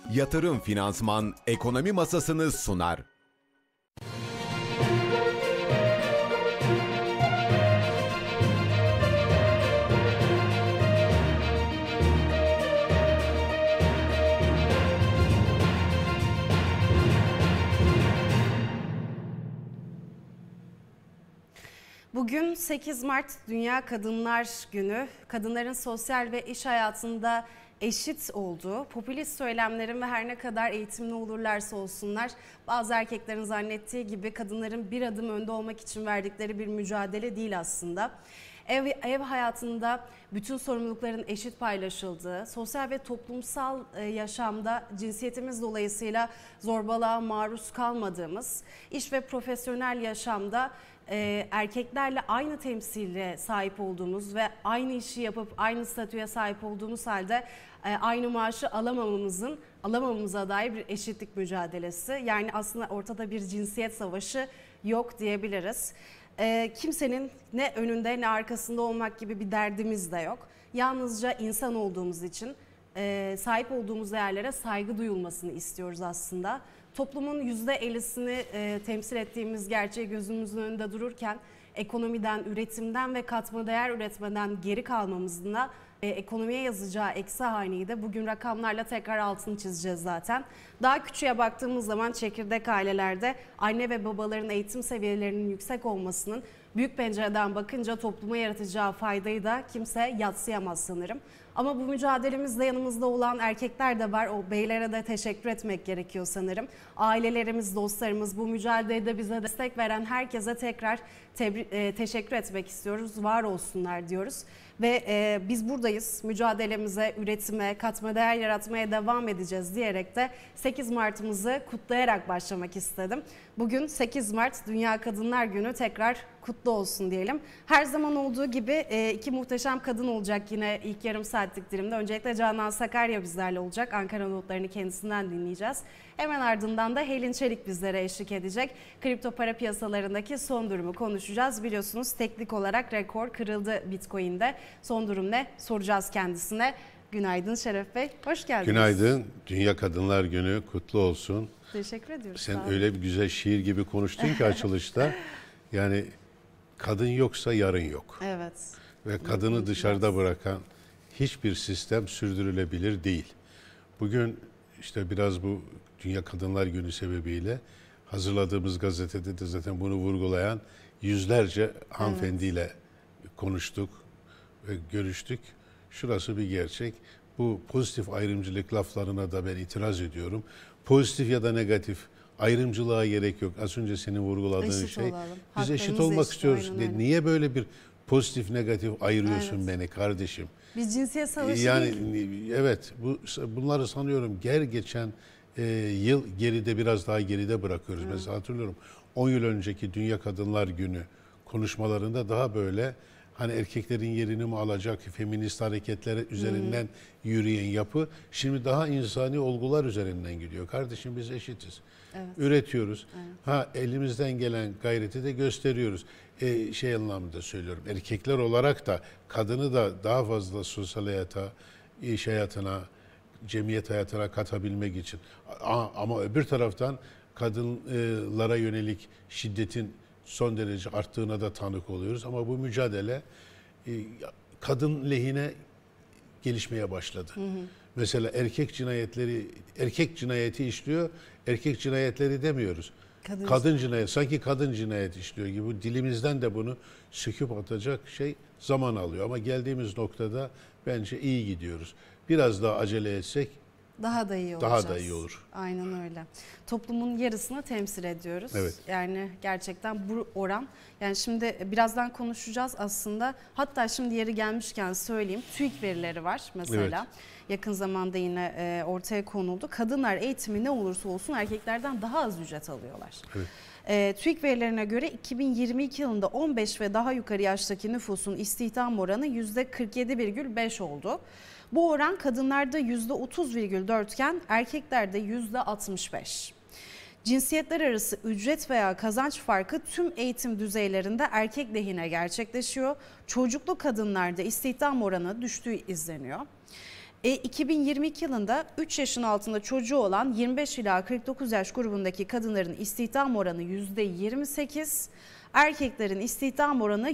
Yatırım Finansman Ekonomi Masasını sunar. Bugün 8 Mart Dünya Kadınlar Günü. Kadınların sosyal ve iş hayatında eşit olduğu, popülist söylemlerin ve her ne kadar eğitimli olurlarsa olsunlar, bazı erkeklerin zannettiği gibi kadınların bir adım önde olmak için verdikleri bir mücadele değil aslında. Ev hayatında bütün sorumlulukların eşit paylaşıldığı, sosyal ve toplumsal yaşamda cinsiyetimiz dolayısıyla zorbalığa maruz kalmadığımız, iş ve profesyonel yaşamda erkeklerle aynı temsile sahip olduğumuz ve aynı işi yapıp aynı statüye sahip olduğumuz halde aynı maaşı alamamamıza dair bir eşitlik mücadelesi. Yani aslında ortada bir cinsiyet savaşı yok diyebiliriz. Kimsenin ne önünde ne arkasında olmak gibi bir derdimiz de yok. Yalnızca insan olduğumuz için sahip olduğumuz değerlere saygı duyulmasını istiyoruz aslında. Toplumun %50'sini temsil ettiğimiz gerçeği gözümüzün önünde dururken ekonomiden, üretimden ve katma değer üretmeden geri kalmamızın da ekonomiye yazacağı eksi haneyi de bugün rakamlarla tekrar altını çizeceğiz zaten. Daha küçüğe baktığımız zaman çekirdek ailelerde anne ve babaların eğitim seviyelerinin yüksek olmasının büyük pencereden bakınca topluma yaratacağı faydayı da kimse yadsıyamaz sanırım. Ama bu mücadelemizde yanımızda olan erkekler de var. O beylere de teşekkür etmek gerekiyor sanırım. Ailelerimiz, dostlarımız, bu mücadelede bize destek veren herkese tekrar teşekkür etmek istiyoruz. Var olsunlar diyoruz. Ve biz buradayız. Mücadelemize, üretime, katma değer yaratmaya devam edeceğiz diyerek de 8 Mart'ımızı kutlayarak başlamak istedim. Bugün 8 Mart Dünya Kadınlar Günü, tekrar kutlu olsun diyelim. Her zaman olduğu gibi iki muhteşem kadın olacak yine ilk yarım saatlik dilimde. Öncelikle Canan Sakarya bizlerle olacak. Ankara notlarını kendisinden dinleyeceğiz. Hemen ardından da Helin Çelik bizlere eşlik edecek. Kripto para piyasalarındaki son durumu konuşacağız. Biliyorsunuz teknik olarak rekor kırıldı Bitcoin'de. Son durum ne? Soracağız kendisine. Günaydın Şeref Bey, hoş geldiniz. Günaydın. Dünya Kadınlar Günü kutlu olsun. Teşekkür ediyoruz. Sen öyle bir güzel şiir gibi konuştun ki açılışta. Yani kadın yoksa yarın yok. Evet. Ve kadını dışarıda bırakan hiçbir sistem sürdürülebilir değil. Bugün işte biraz bu Dünya Kadınlar Günü sebebiyle hazırladığımız gazetede de zaten bunu vurgulayan yüzlerce hanımefendiyle konuştuk ve görüştük. Şurası bir gerçek. Bu pozitif ayrımcılık laflarına da ben itiraz ediyorum. Pozitif ya da negatif ayrımcılığa gerek yok. Az önce senin vurguladığın eşit şey. olalım. Biz eşit olmak istiyoruz. Niye böyle bir pozitif negatif ayırıyorsun beni kardeşim? Biz cinsiyet savaşı değil. Evet. Bunları sanıyorum geçen yıl geride, biraz daha geride bırakıyoruz. Mesela hatırlıyorum 10 yıl önceki Dünya Kadınlar Günü konuşmalarında daha böyle hani erkeklerin yerini mi alacak feminist hareketlere üzerinden yürüyen yapı şimdi daha insani olgular üzerinden gidiyor. Kardeşim biz eşitiz. Evet. Üretiyoruz. Evet. Elimizden gelen gayreti de gösteriyoruz. Şey anlamında söylüyorum. Erkekler olarak da kadını da daha fazla sosyal hayata, iş hayatına, cemiyet hayatına katabilmek için. Ama öbür taraftan kadınlara yönelik şiddetin son derece arttığına da tanık oluyoruz. Ama bu mücadele kadın lehine gelişmeye başladı. Mesela erkek cinayeti işliyor, erkek cinayetleri demiyoruz. Kadın cinayet, sanki kadın cinayet işliyor gibi. Bu dilimizden de bunu söküp atacak şey zaman alıyor. Ama geldiğimiz noktada bence iyi gidiyoruz. Biraz daha acele etsek daha da iyi olacağız. Daha da iyi olur. Aynen öyle. Toplumun yarısını temsil ediyoruz. Evet. Yani gerçekten bu oran. Yani şimdi birazdan konuşacağız aslında. Hatta şimdi yeri gelmişken söyleyeyim. TÜİK verileri var mesela. Evet. Yakın zamanda yine ortaya konuldu. Kadınlar eğitimi ne olursa olsun erkeklerden daha az ücret alıyorlar. Evet. TÜİK verilerine göre 2022 yılında 15 ve daha yukarı yaştaki nüfusun istihdam oranı %47,5 oldu. Bu oran kadınlarda %30,4 iken erkeklerde %65. Cinsiyetler arası ücret veya kazanç farkı tüm eğitim düzeylerinde erkek lehine gerçekleşiyor. Çocuklu kadınlarda istihdam oranı düştüğü izleniyor. 2022 yılında 3 yaşın altında çocuğu olan 25 ila 49 yaş grubundaki kadınların istihdam oranı %28, erkeklerin istihdam oranı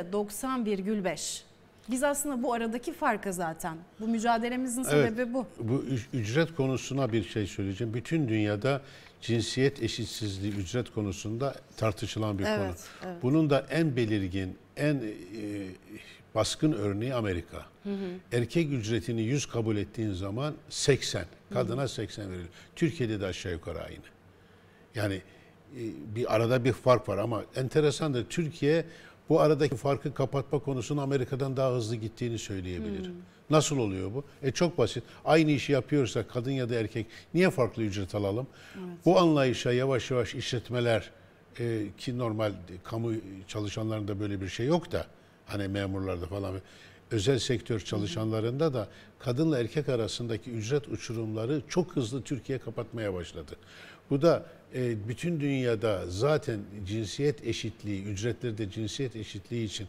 %90,5. Biz aslında bu aradaki farkı zaten. Bu mücadelemizin sebebi bu. Bu ücret konusuna bir şey söyleyeceğim. Bütün dünyada cinsiyet eşitsizliği ücret konusunda tartışılan bir konu. Evet. Bunun da en belirgin, en baskın örneği Amerika. Erkek ücretini 100 kabul ettiğin zaman 80, kadına 80 verilir. Türkiye'de de aşağı yukarı aynı. Yani bir arada bir fark var ama enteresandır. Türkiye bu aradaki farkı kapatma konusunda Amerika'dan daha hızlı gittiğini söyleyebilir. Nasıl oluyor bu? Çok basit. Aynı işi yapıyorsa kadın ya da erkek niye farklı ücret alalım? Evet. Bu anlayışa yavaş yavaş işletmeler ki normal kamu çalışanlarında böyle bir şey yok da hani memurlarda falan özel sektör çalışanlarında da kadınla erkek arasındaki ücret uçurumları çok hızlı Türkiye kapatmaya başladı. Bu da bütün dünyada zaten cinsiyet eşitliği, ücretlerde cinsiyet eşitliği için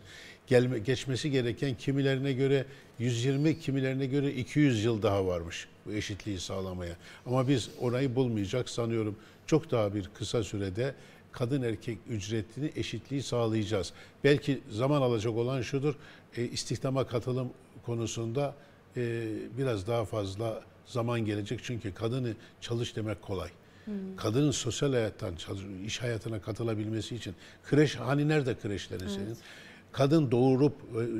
geçmesi gereken kimilerine göre 120, kimilerine göre 200 yıl daha varmış bu eşitliği sağlamaya. Ama biz orayı bulmayacak sanıyorum. Çok daha bir kısa sürede kadın erkek ücretini eşitliği sağlayacağız. Belki zaman alacak olan şudur, istihdama katılım konusunda biraz daha fazla zaman gelecek. Çünkü kadını çalış demek kolay. Kadının sosyal hayattan, iş hayatına katılabilmesi için kreş, hani nerede kreşlerin senin? Kadın doğurup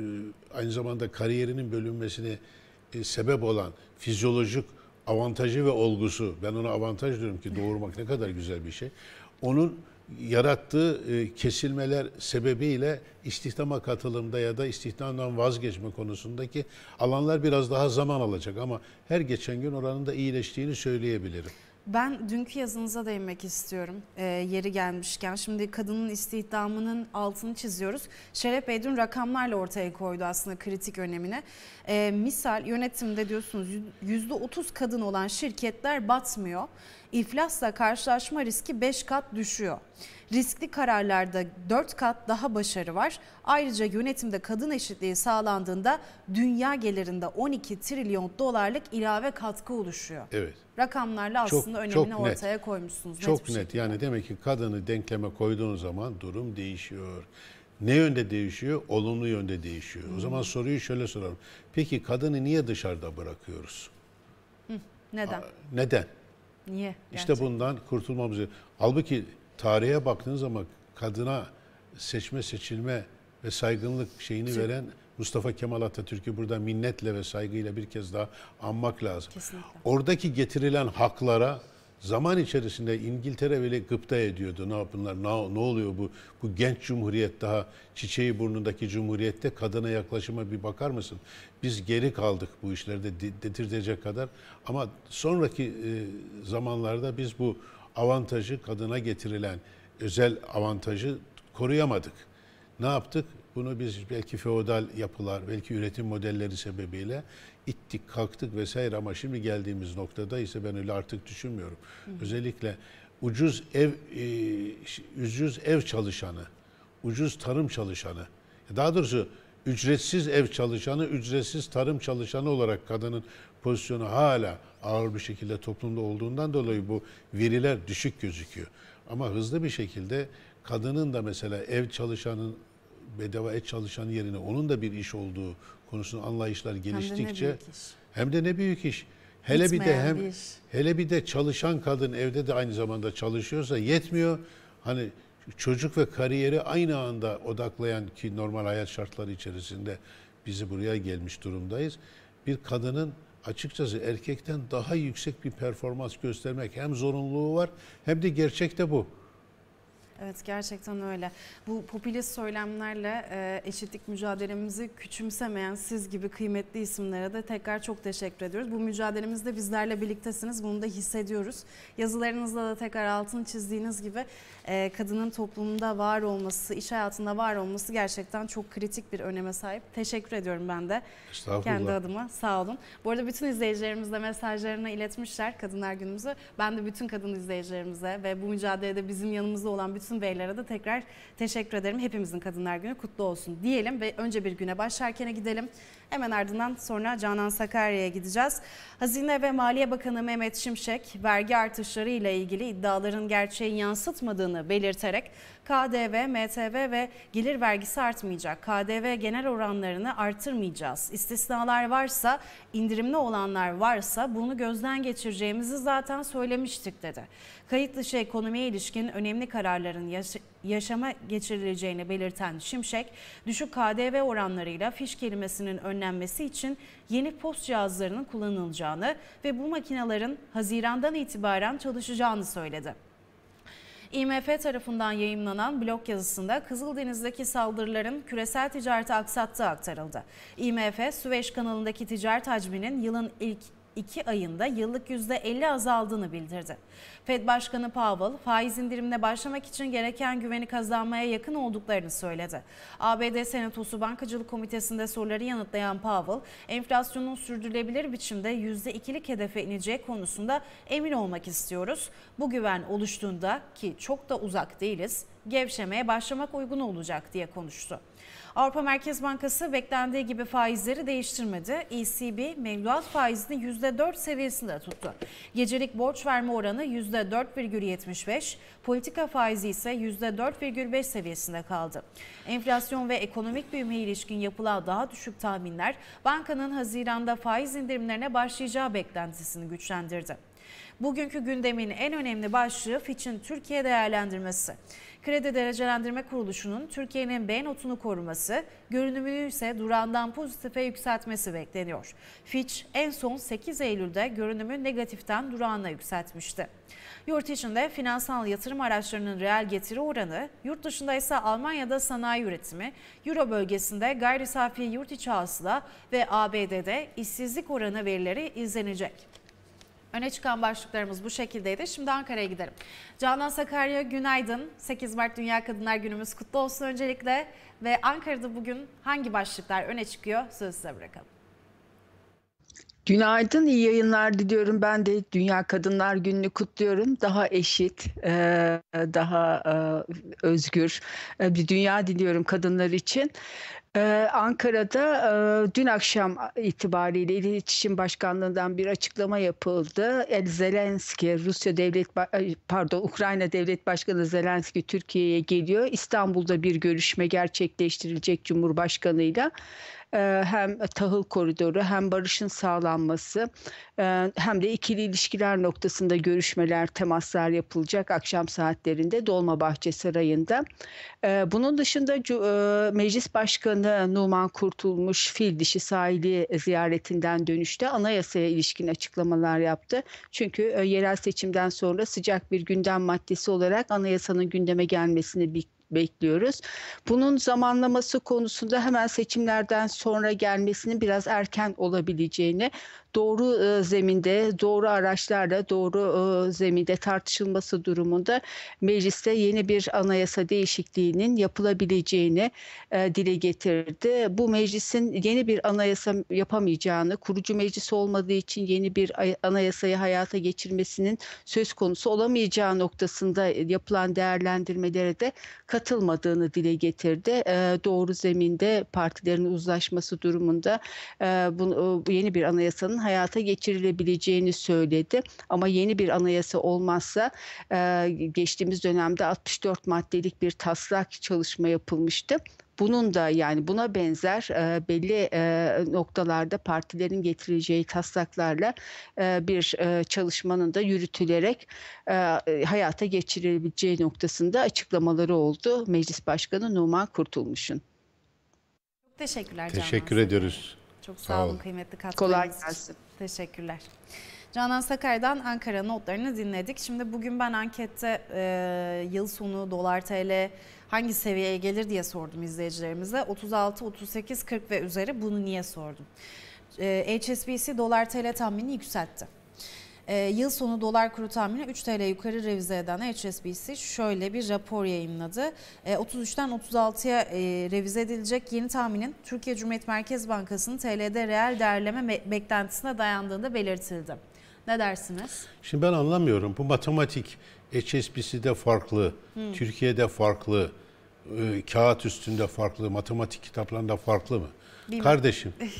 aynı zamanda kariyerinin bölünmesine sebep olan fizyolojik avantajı ve olgusu, ben ona avantaj diyorum ki doğurmak ne kadar güzel bir şey. Onun yarattığı kesilmeler sebebiyle istihdama katılımda ya da istihdamdan vazgeçme konusundaki alanlar biraz daha zaman alacak ama her geçen gün oranın da iyileştiğini söyleyebilirim. Ben dünkü yazınıza değinmek istiyorum yeri gelmişken. Şimdi kadının istihdamının altını çiziyoruz. Şeref Bey dün rakamlarla ortaya koydu aslında kritik önemini. Misal yönetimde diyorsunuz %30 kadın olan şirketler batmıyor. İflasla karşılaşma riski 5 kat düşüyor. Riskli kararlarda 4 kat daha başarı var. Ayrıca yönetimde kadın eşitliği sağlandığında dünya gelirinde 12 trilyon dolarlık ilave katkı oluşuyor. Evet. Rakamlarla aslında önemini ortaya koymuşsunuz. Çok net. Yani demek ki kadını denkleme koyduğun zaman durum değişiyor. Ne yönde değişiyor? Olumlu yönde değişiyor. O zaman soruyu şöyle soralım. Peki kadını niye dışarıda bırakıyoruz? Neden? Neden? Niye? İşte bundan kurtulmamız gerekiyor. Halbuki tarihe baktığınız zaman kadına seçme, seçilme ve saygınlık şeyini veren Mustafa Kemal Atatürk'ü burada minnetle ve saygıyla bir kez daha anmak lazım. Kesinlikle. Oradaki getirilen haklara zaman içerisinde İngiltere bile gıpta ediyordu. Ne yapınlar? Ne oluyor bu genç cumhuriyet, daha çiçeği burnundaki cumhuriyette kadına yaklaşıma bir bakar mısın? Biz geri kaldık bu işlerde dedirtecek kadar. Ama sonraki zamanlarda biz bu avantajı, kadına getirilen özel avantajı koruyamadık. Ne yaptık? Bunu biz belki feodal yapılar, belki üretim modelleri sebebiyle ittik, kalktık vesaire ama şimdi geldiğimiz noktada ise ben öyle artık düşünmüyorum. Özellikle ucuz ev çalışanı, ucuz tarım çalışanı, daha doğrusu ücretsiz ev çalışanı, ücretsiz tarım çalışanı olarak kadının pozisyonu hala ağır bir şekilde toplumda olduğundan dolayı bu veriler düşük gözüküyor. Ama hızlı bir şekilde kadının da mesela ev çalışanın, bedava et çalışanı yerine onun da bir iş olduğu konusunda anlayışlar geliştikçe hem de ne büyük iş. Hele bir de çalışan kadın evde de aynı zamanda çalışıyorsa yetmiyor. Hani çocuk ve kariyeri aynı anda odaklayan ki normal hayat şartları içerisinde bizi buraya gelmiş durumdayız. Bir kadının açıkçası erkekten daha yüksek bir performans göstermek hem zorunluluğu var hem de gerçekte bu. Evet, gerçekten öyle. Bu popülist söylemlerle eşitlik mücadelemizi küçümsemeyen siz gibi kıymetli isimlere de tekrar çok teşekkür ediyoruz. Bu mücadelemizde bizlerle birliktesiniz. Bunu da hissediyoruz. Yazılarınızda da tekrar altını çizdiğiniz gibi kadının toplumda var olması, iş hayatında var olması gerçekten çok kritik bir öneme sahip. Teşekkür ediyorum ben de. Kendi adıma. Sağ olun. Bu arada bütün izleyicilerimiz de mesajlarını iletmişler Kadınlar Günümüzü. Ben de bütün kadın izleyicilerimize ve bu mücadelede bizim yanımızda olan bütün beylere de tekrar teşekkür ederim. Hepimizin Kadınlar Günü kutlu olsun diyelim ve önce bir güne başlarken gidelim. Hemen ardından sonra Canan Sakarya'ya gideceğiz. Hazine ve Maliye Bakanı Mehmet Şimşek vergi artışları ile ilgili iddiaların gerçeği yansıtmadığını belirterek KDV, MTV ve gelir vergisi artmayacak. KDV genel oranlarını artırmayacağız. İstisnalar varsa, indirimli olanlar varsa bunu gözden geçireceğimizi zaten söylemiştik dedi. Kayıt dışı ekonomiye ilişkin önemli kararların yaşama geçirileceğini belirten Şimşek, düşük KDV oranlarıyla fiş kelimesinin önlenmesi için yeni post cihazlarının kullanılacağını ve bu makinelerin Haziran'dan itibaren çalışacağını söyledi. IMF tarafından yayımlanan blog yazısında Kızıldeniz'deki saldırıların küresel ticareti aksattığı aktarıldı. IMF, Süveyş kanalındaki ticaret hacminin yılın ilk 2 ayında yıllık %50 azaldığını bildirdi. Fed Başkanı Powell, faiz indirimine başlamak için gereken güveni kazanmaya yakın olduklarını söyledi. ABD Senatosu Bankacılık Komitesi'nde soruları yanıtlayan Powell, enflasyonun sürdürülebilir biçimde %2'lik hedefe ineceği konusunda emin olmak istiyoruz. Bu güven oluştuğunda, ki çok da uzak değiliz, gevşemeye başlamak uygun olacak diye konuştu. Avrupa Merkez Bankası beklendiği gibi faizleri değiştirmedi. ECB mevduat faizini %4 seviyesinde tuttu. Gecelik borç verme oranı %4,75, politika faizi ise %4,5 seviyesinde kaldı. Enflasyon ve ekonomik büyümeye ilişkin yapılan daha düşük tahminler bankanın Haziran'da faiz indirimlerine başlayacağı beklentisini güçlendirdi. Bugünkü gündemin en önemli başlığı Fitch'in Türkiye değerlendirmesi. Kredi Derecelendirme Kuruluşu'nun Türkiye'nin B notunu koruması, görünümünü ise durağından pozitife yükseltmesi bekleniyor. Fitch en son 8 Eylül'de görünümü negatiften durağına yükseltmişti. Yurt içinde finansal yatırım araçlarının reel getiri oranı, yurt dışında ise Almanya'da sanayi üretimi, Euro bölgesinde gayri safi yurt içi hasıla ve ABD'de işsizlik oranı verileri izlenecek. Öne çıkan başlıklarımız bu şekildeydi. Şimdi Ankara'ya gidelim. Canan Sakarya, günaydın. 8 Mart Dünya Kadınlar Günümüz kutlu olsun öncelikle. Ve Ankara'da bugün hangi başlıklar öne çıkıyor? Sözü size bırakalım. Günaydın, iyi yayınlar diliyorum. Ben de Dünya Kadınlar Günü'nü kutluyorum. Daha eşit, daha özgür bir dünya diliyorum kadınlar için. Ankara'da dün akşam itibariyle İletişim Başkanlığı'ndan bir açıklama yapıldı. Zelenski, Ukrayna Devlet Başkanı Zelenski Türkiye'ye geliyor. İstanbul'da bir görüşme gerçekleştirilecek Cumhurbaşkanı'yla. Hem tahıl koridoru hem barışın sağlanması hem de ikili ilişkiler noktasında görüşmeler, temaslar yapılacak akşam saatlerinde Dolmabahçe Sarayı'nda. Bunun dışında Meclis Başkanı Numan Kurtulmuş fil dişi sahili ziyaretinden dönüşte anayasaya ilişkin açıklamalar yaptı. Çünkü yerel seçimden sonra sıcak bir gündem maddesi olarak anayasanın gündeme gelmesini bekliyoruz. Bunun zamanlaması konusunda hemen seçimlerden sonra gelmesinin biraz erken olabileceğini, doğru zeminde, doğru araçlarla, doğru zeminde tartışılması durumunda mecliste yeni bir anayasa değişikliğinin yapılabileceğini dile getirdi. Bu meclisin yeni bir anayasa yapamayacağını, kurucu meclis olmadığı için yeni bir anayasayı hayata geçirmesinin söz konusu olamayacağı noktasında yapılan değerlendirmelere de katılmadığını dile getirdi. Doğru zeminde partilerin uzlaşması durumunda bu yeni bir anayasanın hayata geçirilebileceğini söyledi. Ama yeni bir anayasa olmazsa geçtiğimiz dönemde 64 maddelik bir taslak çalışma yapılmıştı. Bunun da yani buna benzer belli noktalarda partilerin getireceği taslaklarla bir çalışmanın da yürütülerek hayata geçirilebileceği noktasında açıklamaları oldu Meclis Başkanı Numan Kurtulmuş'un. Çok teşekkürler Canan. Teşekkür ediyoruz. Çok sağ olun kıymetli katkılarınız. Kolay gelsin. Teşekkürler. Canan Sakar'dan Ankara notlarını dinledik. Şimdi bugün ben ankette yıl sonu dolar TL hangi seviyeye gelir diye sordum izleyicilerimize. 36, 38, 40 ve üzeri, bunu niye sordum? HSBC dolar TL tahminini yükseltti. Yıl sonu dolar kuru tahmini 3 TL yukarı revize eden HSBC şöyle bir rapor yayınladı. 33'ten 36'ya revize edilecek yeni tahminin Türkiye Cumhuriyet Merkez Bankası'nın TL'de reel değerleme beklentisine dayandığında belirtildi. Ne dersiniz? Şimdi ben anlamıyorum. Bu matematik HSBC'de farklı, Türkiye'de farklı, kağıt üstünde farklı, matematik kitaplarında farklı mı? Bilmiyorum. Kardeşim,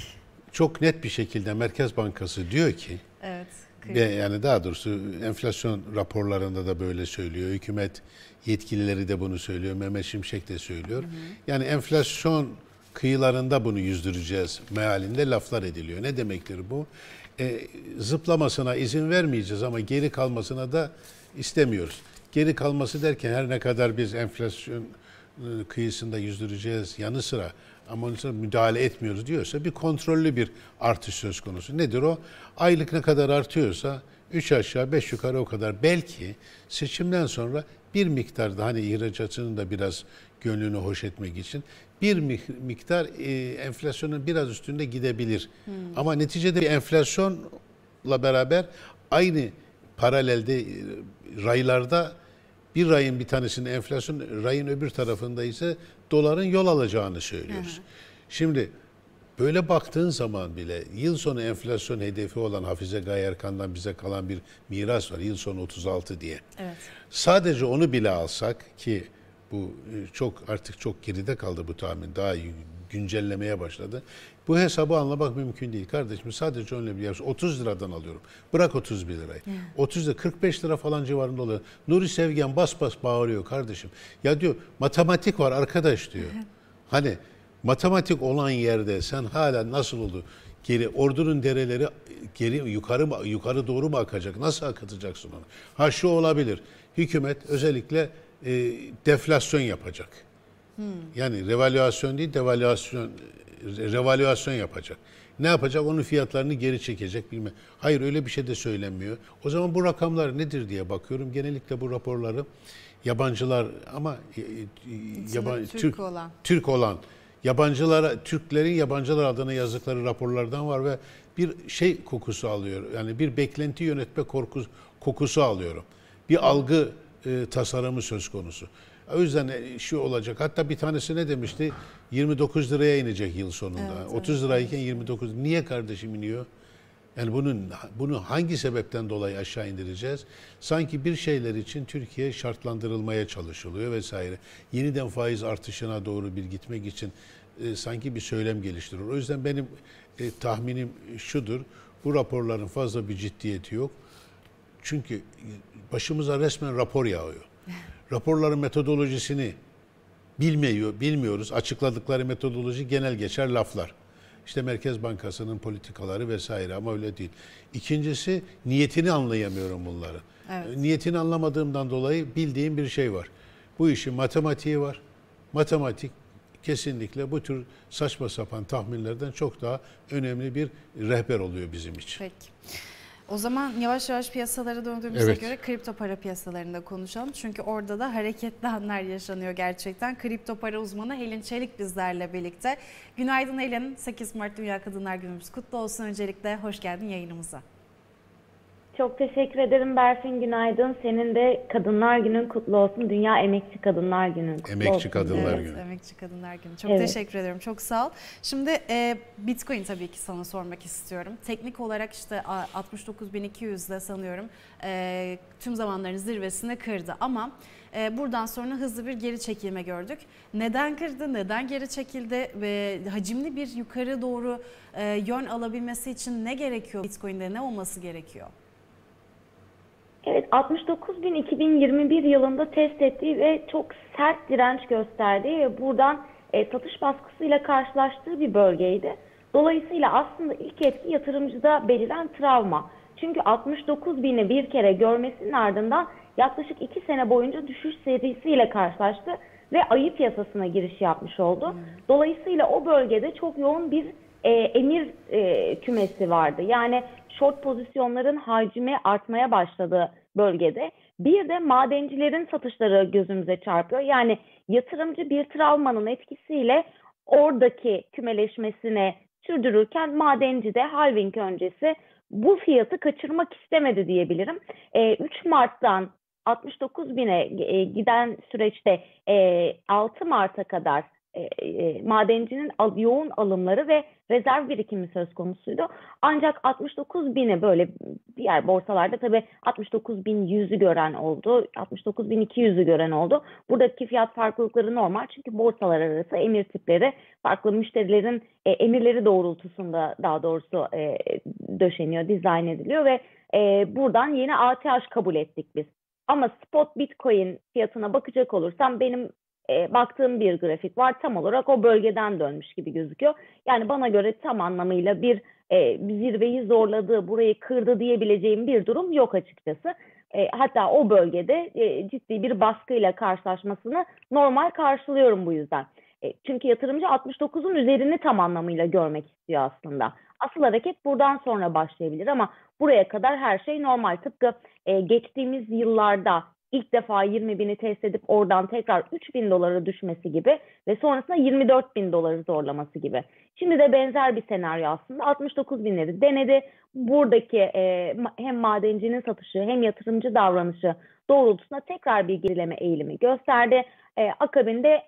çok net bir şekilde Merkez Bankası diyor ki, Evet. yani daha doğrusu enflasyon raporlarında da böyle söylüyor. Hükümet yetkilileri de bunu söylüyor. Mehmet Şimşek de söylüyor. Yani enflasyon kıyılarında bunu yüzdüreceğiz mealinde laflar ediliyor. Ne demektir bu? Zıplamasına izin vermeyeceğiz ama geri kalmasına da istemiyoruz. Geri kalması derken her ne kadar biz enflasyon kıyısında yüzdüreceğiz yanı sıra ama onun için müdahale etmiyoruz diyorsa bir kontrollü bir artış söz konusu. Nedir o? Aylık ne kadar artıyorsa 3 aşağı 5 yukarı o kadar. Belki seçimden sonra bir miktar da hani ihracatının da biraz gönlünü hoş etmek için bir miktar enflasyonun biraz üstünde gidebilir. Ama neticede enflasyonla beraber aynı paralelde raylarda bir rayın bir tanesinin enflasyon, rayın öbür tarafında ise doların yol alacağını söylüyoruz. Şimdi böyle baktığın zaman bile yıl sonu enflasyon hedefi olan Hafize Gaye Erkan'dan bize kalan bir miras var. Yıl sonu 36 diye. Evet. Sadece onu bile alsak ki bu artık çok geride kaldı bu tahmin. Daha güncellemeye başladı. Bu hesabı anlamak mümkün değil kardeşim. Sadece öyle bir 30 liradan alıyorum. Bırak 31 lirayı. 30 lira 45 lira falan civarında oluyor. Nuri Sevgen bas bağırıyor kardeşim. Ya diyor matematik var arkadaş diyor. Hani matematik olan yerde sen hala nasıl oldu? Geri ordunun dereleri geri yukarı doğru mu akacak? Nasıl akıtacaksın onu? Ha şu olabilir. Hükümet özellikle deflasyon yapacak. Yani revalüasyon değil, revalüasyon yapacak. Ne yapacak? Onun fiyatlarını geri çekecek bilmem. Hayır öyle bir şey de söylenmiyor. O zaman bu rakamlar nedir diye bakıyorum. Genellikle bu raporları yabancılar ama Türk olan Türklerin yabancılar adına yazdıkları raporlardan var ve bir şey kokusu alıyor. Yani bir beklenti yönetme kokusu alıyorum. Bir algı tasarımı söz konusu. O yüzden şu olacak. Hatta bir tanesi ne demişti? 29 liraya inecek yıl sonunda. Evet, 30 lirayken 29. Niye kardeşim iniyor? Yani bunu hangi sebepten dolayı aşağı indireceğiz? Sanki bir şeyler için Türkiye şartlandırılmaya çalışılıyor vesaire. Yeniden faiz artışına doğru bir gitmek için sanki bir söylem geliştiriyor. O yüzden benim tahminim şudur. Bu raporların fazla bir ciddiyeti yok. Çünkü başımıza resmen rapor yağıyor. Raporların metodolojisini bilmiyoruz. Açıkladıkları metodoloji genel geçer laflar. İşte Merkez Bankası'nın politikaları vesaire ama öyle değil. İkincisi niyetini anlayamıyorum bunların. Evet. Niyetini anlamadığımdan dolayı bildiğim bir şey var. Bu işin matematiği var. Matematik kesinlikle bu tür saçma sapan tahminlerden çok daha önemli bir rehber oluyor bizim için. Peki. O zaman yavaş yavaş piyasalara döndüğümüze Evet. göre kripto para piyasalarında konuşalım. Çünkü orada da hareketli anlar yaşanıyor gerçekten. Kripto para uzmanı Helin Çelik bizlerle birlikte. Günaydın Helin. 8 Mart Dünya Kadınlar Günümüz kutlu olsun. Öncelikle hoş geldin yayınımıza. Çok teşekkür ederim Berfin, günaydın. Senin de Kadınlar Günün kutlu olsun. Dünya Emekçi Kadınlar Günün kutlu olsun. Emekçi Kadınlar Evet, Günü. Emekçi Kadınlar Günü. Çok Evet. teşekkür ederim. Çok sağ ol. Şimdi Bitcoin tabii ki sana sormak istiyorum. Teknik olarak işte 69.200'de sanıyorum tüm zamanların zirvesini kırdı ama buradan sonra hızlı bir geri çekilme gördük. Neden kırdı? Neden geri çekildi? Ve hacimli bir yukarı doğru yön alabilmesi için ne gerekiyor? Bitcoin'de ne olması gerekiyor? Evet, 69.000 2021 yılında test ettiği ve çok sert direnç gösterdiği ve buradan satış baskısıyla karşılaştığı bir bölgeydi. Dolayısıyla aslında ilk etki yatırımcıda beliren travma. Çünkü 69.000'i bir kere görmesinin ardından yaklaşık 2 sene boyunca düşüş serisiyle karşılaştı ve ayı piyasasına giriş yapmış oldu. Dolayısıyla o bölgede çok yoğun bir emir kümesi vardı. Yani short pozisyonların hacmi artmaya başladığı bölgede. Bir de madencilerin satışları gözümüze çarpıyor. Yani yatırımcı bir travmanın etkisiyle oradaki kümeleşmesine sürdürürken madenci de halving öncesi bu fiyatı kaçırmak istemedi diyebilirim. 3 Mart'tan 69.000'e giden süreçte 6 Mart'a kadar madencinin yoğun alımları ve rezerv birikimi söz konusuydu. Ancak 69 bini böyle diğer borsalarda tabii 69.100'ü gören oldu, 69.200'ü gören oldu. Buradaki fiyat farklılıkları normal çünkü borsalar arası emir tipleri farklı müşterilerin emirleri doğrultusunda daha doğrusu döşeniyor, dizayn ediliyor ve buradan yeni ATH kabul ettik biz. Ama spot Bitcoin fiyatına bakacak olursam benim baktığım bir grafik var. Tam olarak o bölgeden dönmüş gibi gözüküyor. Yani bana göre tam anlamıyla bir zirveyi zorladı, burayı kırdı diyebileceğim bir durum yok açıkçası. Hatta o bölgede ciddi bir baskıyla karşılaşmasını normal karşılıyorum bu yüzden. Çünkü yatırımcı 69'un üzerini tam anlamıyla görmek istiyor aslında. Asıl hareket buradan sonra başlayabilir ama buraya kadar her şey normal. Tıpkı geçtiğimiz yıllarda ilk defa 20 bini test edip oradan tekrar 3 bin dolara düşmesi gibi ve sonrasında 24 bin doları zorlaması gibi. Şimdi de benzer bir senaryo aslında. 69 binleri denedi. Buradaki hem madencinin satışı hem yatırımcı davranışı doğrultusunda tekrar bir gerileme eğilimi gösterdi. Akabinde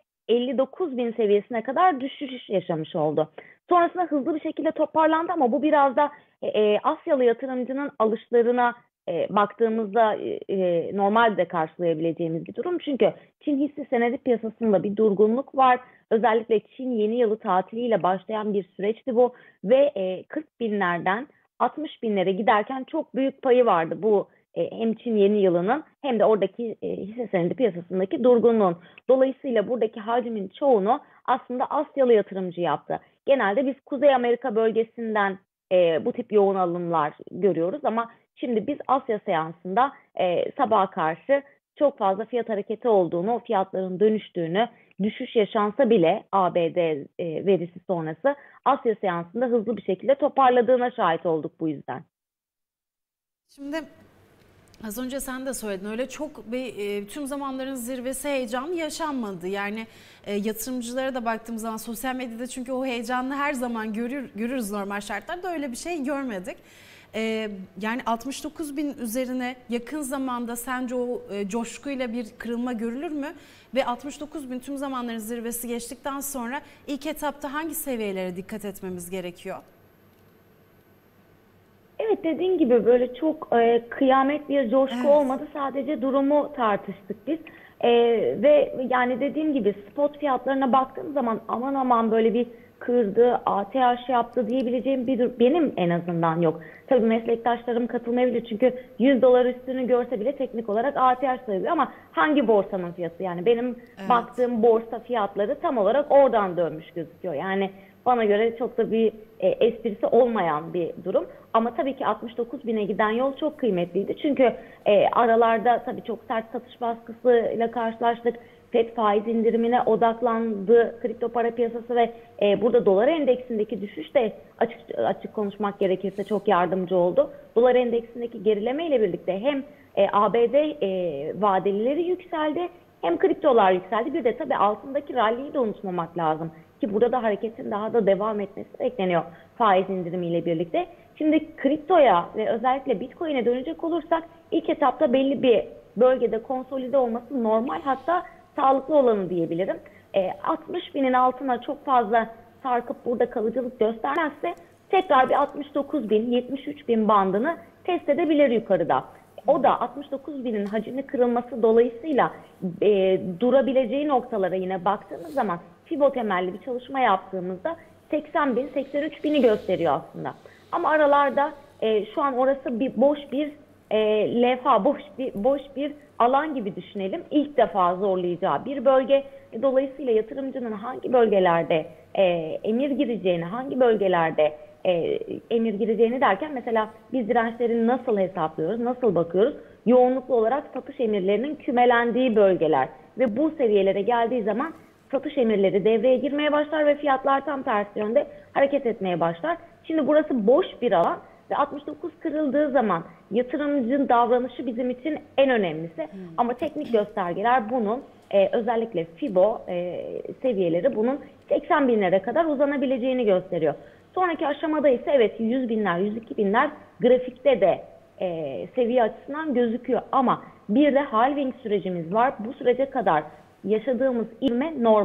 59 bin seviyesine kadar düşüş yaşamış oldu. Sonrasında hızlı bir şekilde toparlandı ama bu biraz da Asyalı yatırımcının alışlarına baktığımızda normalde karşılayabileceğimiz bir durum. Çünkü Çin hisse senedi piyasasında bir durgunluk var. Özellikle Çin yeni yılı tatiliyle başlayan bir süreçti bu ve 40 binlerden 60 binlere giderken çok büyük payı vardı bu hem Çin yeni yılının hem de oradaki hisse senedi piyasasındaki durgunluğun. Dolayısıyla buradaki hacmin çoğunu aslında Asyalı yatırımcı yaptı. Genelde biz Kuzey Amerika bölgesinden bu tip yoğun alımlar görüyoruz ama şimdi biz Asya seansında sabaha karşı çok fazla fiyat hareketi olduğunu, fiyatların dönüştüğünü, düşüş yaşansa bile ABD verisi sonrası Asya seansında hızlı bir şekilde toparladığına şahit olduk bu yüzden. Şimdi az önce sen de söyledin, öyle çok tüm zamanların zirvesi heyecanı yaşanmadı. Yani yatırımcılara da baktığımız zaman sosyal medyada çünkü o heyecanı her zaman görürüz normal şartlarda, öyle bir şey görmedik. Yani 69 bin üzerine yakın zamanda sence o coşkuyla bir kırılma görülür mü? Ve 69 bin tüm zamanların zirvesi geçtikten sonra ilk etapta hangi seviyelere dikkat etmemiz gerekiyor? Evet, dediğin gibi böyle çok kıyamet bir coşku olmadı. Sadece durumu tartıştık biz. Ve yani dediğim gibi spot fiyatlarına baktığım zaman aman aman böyle bir kırdı, ATH yaptı diyebileceğim bir durum benim en azından yok. Tabii meslektaşlarım katılmayabilir çünkü 100 dolar üstünü görse bile teknik olarak ATH sayılıyor ama hangi borsanın fiyatı? Yani benim baktığım borsa fiyatları tam olarak oradan dönmüş gözüküyor. Yani bana göre çok da bir esprisi olmayan bir durum. Ama tabii ki 69 bine giden yol çok kıymetliydi. Çünkü aralarda tabii çok sert satış baskısıyla karşılaştık. FED faiz indirimine odaklandı kripto para piyasası ve burada dolar endeksindeki düşüş de açık konuşmak gerekirse çok yardımcı oldu. Dolar endeksindeki gerileme ile birlikte hem ABD vadelileri yükseldi hem kriptolar yükseldi. Bir de tabii altındaki rally'yi de unutmamak lazım. Ki burada da hareketin daha da devam etmesi bekleniyor faiz indirimiyle birlikte. Şimdi kriptoya ve özellikle Bitcoin'e dönecek olursak ilk etapta belli bir bölgede konsolide olması normal, hatta sağlıklı olanı diyebilirim. 60 binin altına çok fazla sarkıp burada kalıcılık göstermezse tekrar bir 69 bin, 73 bin bandını test edebilir yukarıda. O da 69 binin hacmi kırılması dolayısıyla durabileceği noktalara yine baktığımız zaman FIBO temelli bir çalışma yaptığımızda 80 bin, 83 bini gösteriyor aslında. Ama aralarda şu an orası boş bir levha, boş bir alan gibi düşünelim. İlk defa zorlayacağı bir bölge. Dolayısıyla yatırımcının hangi bölgelerde emir gireceğini, hangi bölgelerde emir gireceğini derken mesela biz dirençlerini nasıl hesaplıyoruz, nasıl bakıyoruz? Yoğunluklu olarak satış emirlerinin kümelendiği bölgeler ve bu seviyelere geldiği zaman satış emirleri devreye girmeye başlar ve fiyatlar tam tersi yönde hareket etmeye başlar. Şimdi burası boş bir alan ve 69 kırıldığı zaman yatırımcının davranışı bizim için en önemlisi. Ama teknik göstergeler bunun özellikle FIBO seviyeleri bunun 80 binlere kadar uzanabileceğini gösteriyor. Sonraki aşamada ise evet 100 binler, 102 binler grafikte de seviye açısından gözüküyor. Ama bir de halving sürecimiz var. Bu sürece kadar yaşadığımız ivme normal.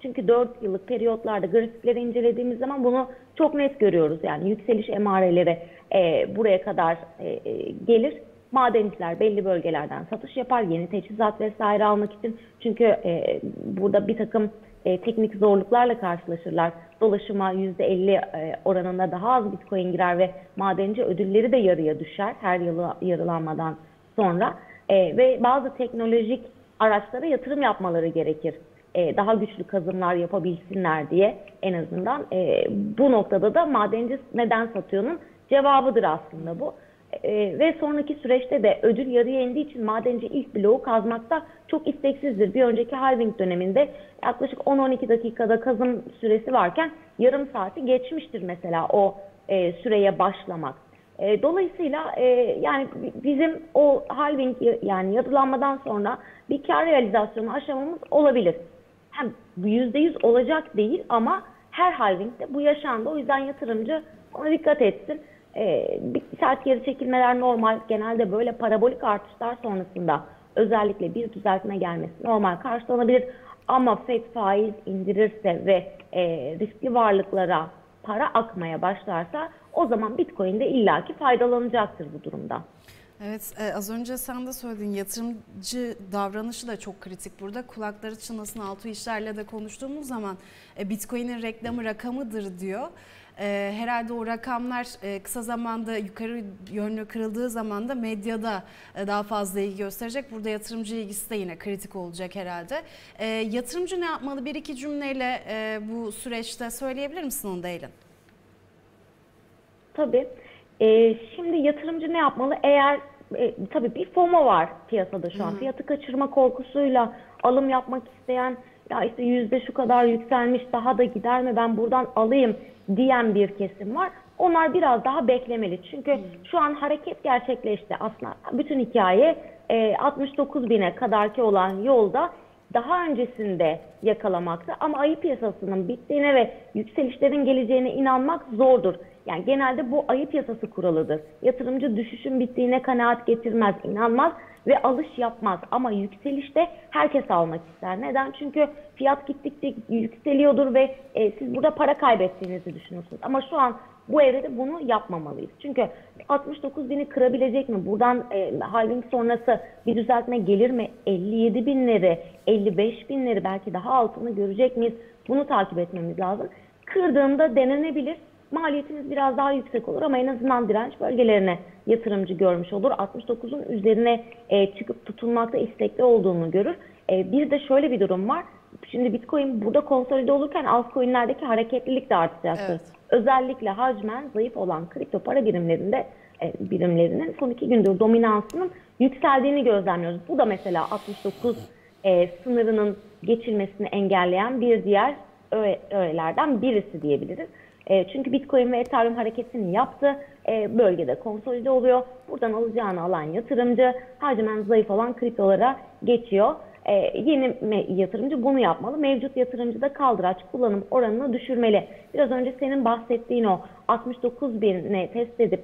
Çünkü 4 yıllık periyotlarda grafikleri incelediğimiz zaman bunu çok net görüyoruz. Yani yükseliş emareleri buraya kadar gelir. Madenciler belli bölgelerden satış yapar, yeni teçhizat vesaire almak için. Çünkü burada bir takım teknik zorluklarla karşılaşırlar. Dolaşıma %50 oranında daha az Bitcoin girer ve madenci ödülleri de yarıya düşer her yarılanmadan sonra. Ve bazı teknolojik araçlara yatırım yapmaları gerekir. Daha güçlü kazımlar yapabilsinler diye en azından. Bu noktada da madenci neden satıyor'nun cevabıdır aslında bu. Ve sonraki süreçte de ödül yarıya indiği için madenci ilk bloğu kazmakta çok isteksizdir. Bir önceki halving döneminde yaklaşık 10-12 dakikada kazım süresi varken yarım saati geçmiştir mesela o süreye başlamak. Dolayısıyla yani bizim o halving yani yarılanmadan sonra bir kar realizasyonu aşamamız olabilir. Hem %100 olacak değil ama her halvingde bu yaşandı. O yüzden yatırımcı ona dikkat etsin. Bir sert geri çekilmeler normal. Genelde böyle parabolik artışlar sonrasında özellikle bir düzeltme gelmesi normal karşılanabilir. Ama FED faiz indirirse ve riskli varlıklara para akmaya başlarsa o zaman Bitcoin de illaki faydalanacaktır bu durumda. Evet, az önce sen de söyledin, yatırımcı davranışı da çok kritik burada. Kulakları çınlasın, Altuğ İşler'le de konuştuğumuz zaman Bitcoin'in reklamı rakamıdır diyor. Herhalde o rakamlar kısa zamanda yukarı yönlü kırıldığı zaman da medyada daha fazla ilgi gösterecek. Burada yatırımcı ilgisi de yine kritik olacak herhalde. Yatırımcı ne yapmalı? Bir iki cümleyle bu süreçte söyleyebilir misin onu da Eylin? Tabii. Şimdi yatırımcı ne yapmalı? Eğer tabii bir FOMO var piyasada şu an. Fiyatı kaçırma korkusuyla alım yapmak isteyen, ya işte yüzde şu kadar yükselmiş, daha da gider mi, ben buradan alayım diyen bir kesim var. Onlar biraz daha beklemeli. Çünkü şu an hareket gerçekleşti aslında. Bütün hikaye 69 bine kadarki olan yolda daha öncesinde yakalamakta. Ama ayı piyasasının bittiğine ve yükselişlerin geleceğine inanmak zordur. Yani genelde bu ayı piyasası kuralıdır. Yatırımcı düşüşün bittiğine kanaat getirmez, inanmaz ve alış yapmaz. Ama yükselişte herkes almak ister. Neden? Çünkü fiyat gittikçe yükseliyordur ve siz burada para kaybettiğinizi düşünürsünüz. Ama şu an bu evrede bunu yapmamalıyız. Çünkü 69 bini kırabilecek mi? Buradan halving sonrası bir düzeltme gelir mi? 57 binleri, 55 binleri, belki daha altını görecek miyiz? Bunu takip etmemiz lazım. Kırdığında denenebilir. Maliyetiniz biraz daha yüksek olur ama en azından direnç bölgelerine yatırımcı görmüş olur. 69'un üzerine çıkıp tutunmakta istekli olduğunu görür. Bir de şöyle bir durum var. Şimdi Bitcoin burada konsolide olurken altcoin'lerdeki hareketlilik de artacaktır. Evet. Özellikle hacmen zayıf olan kripto para birimlerinin son 2 gündür dominansının yükseldiğini gözlemliyoruz. Bu da mesela 69 sınırının geçilmesini engelleyen bir diğer öğelerden birisi diyebiliriz. Çünkü Bitcoin ve Ethereum hareketini yaptı. Bölgede konsolide oluyor. Buradan alacağını alan yatırımcı hacmen zayıf olan kriptolara geçiyor. Yeni yatırımcı bunu yapmalı. Mevcut yatırımcı da kaldıraç kullanım oranını düşürmeli. Biraz önce senin bahsettiğin o 69 bine test edip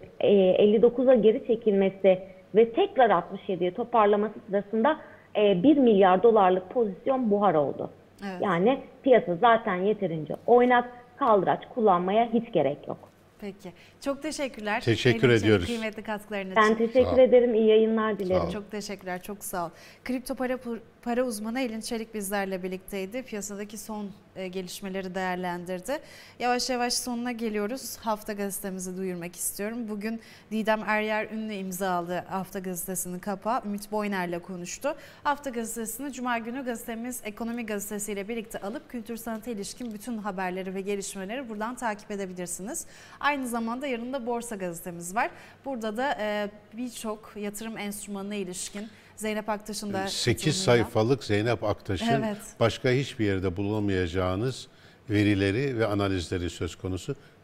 59'a geri çekilmesi ve tekrar 67'ye toparlaması sırasında 1 milyar dolarlık pozisyon buhar oldu. Evet. Yani piyasa zaten yeterince oynak, kaldıraç kullanmaya hiç gerek yok. Peki. Çok teşekkürler. Teşekkür ediyoruz. Kıymetli katkıların için. Ben teşekkür ederim. İyi yayınlar dilerim. Çok teşekkürler. Çok sağ ol. Kripto para uzmanı Eylin Çelik bizlerle birlikteydi. Piyasadaki son gelişmeleri değerlendirdi. Yavaş yavaş sonuna geliyoruz. Hafta gazetemizi duyurmak istiyorum. Bugün Didem Eryer Ünlü imzalı Hafta Gazetesi'nin kapağı Ümit Boyner'le konuştu. Hafta Gazetesi'ni Cuma günü gazetemiz Ekonomi Gazetesi ile birlikte alıp kültür sanata ilişkin bütün haberleri ve gelişmeleri buradan takip edebilirsiniz. Aynı zamanda yarın da Borsa Gazetemiz var. Burada da birçok yatırım enstrümanına ilişkin Zeynep Aktaş'ın da 8 sayfalık Zeynep Aktaş'ın başka hiçbir yerde bulamayacağınız verileri ve analizleri söz konusu.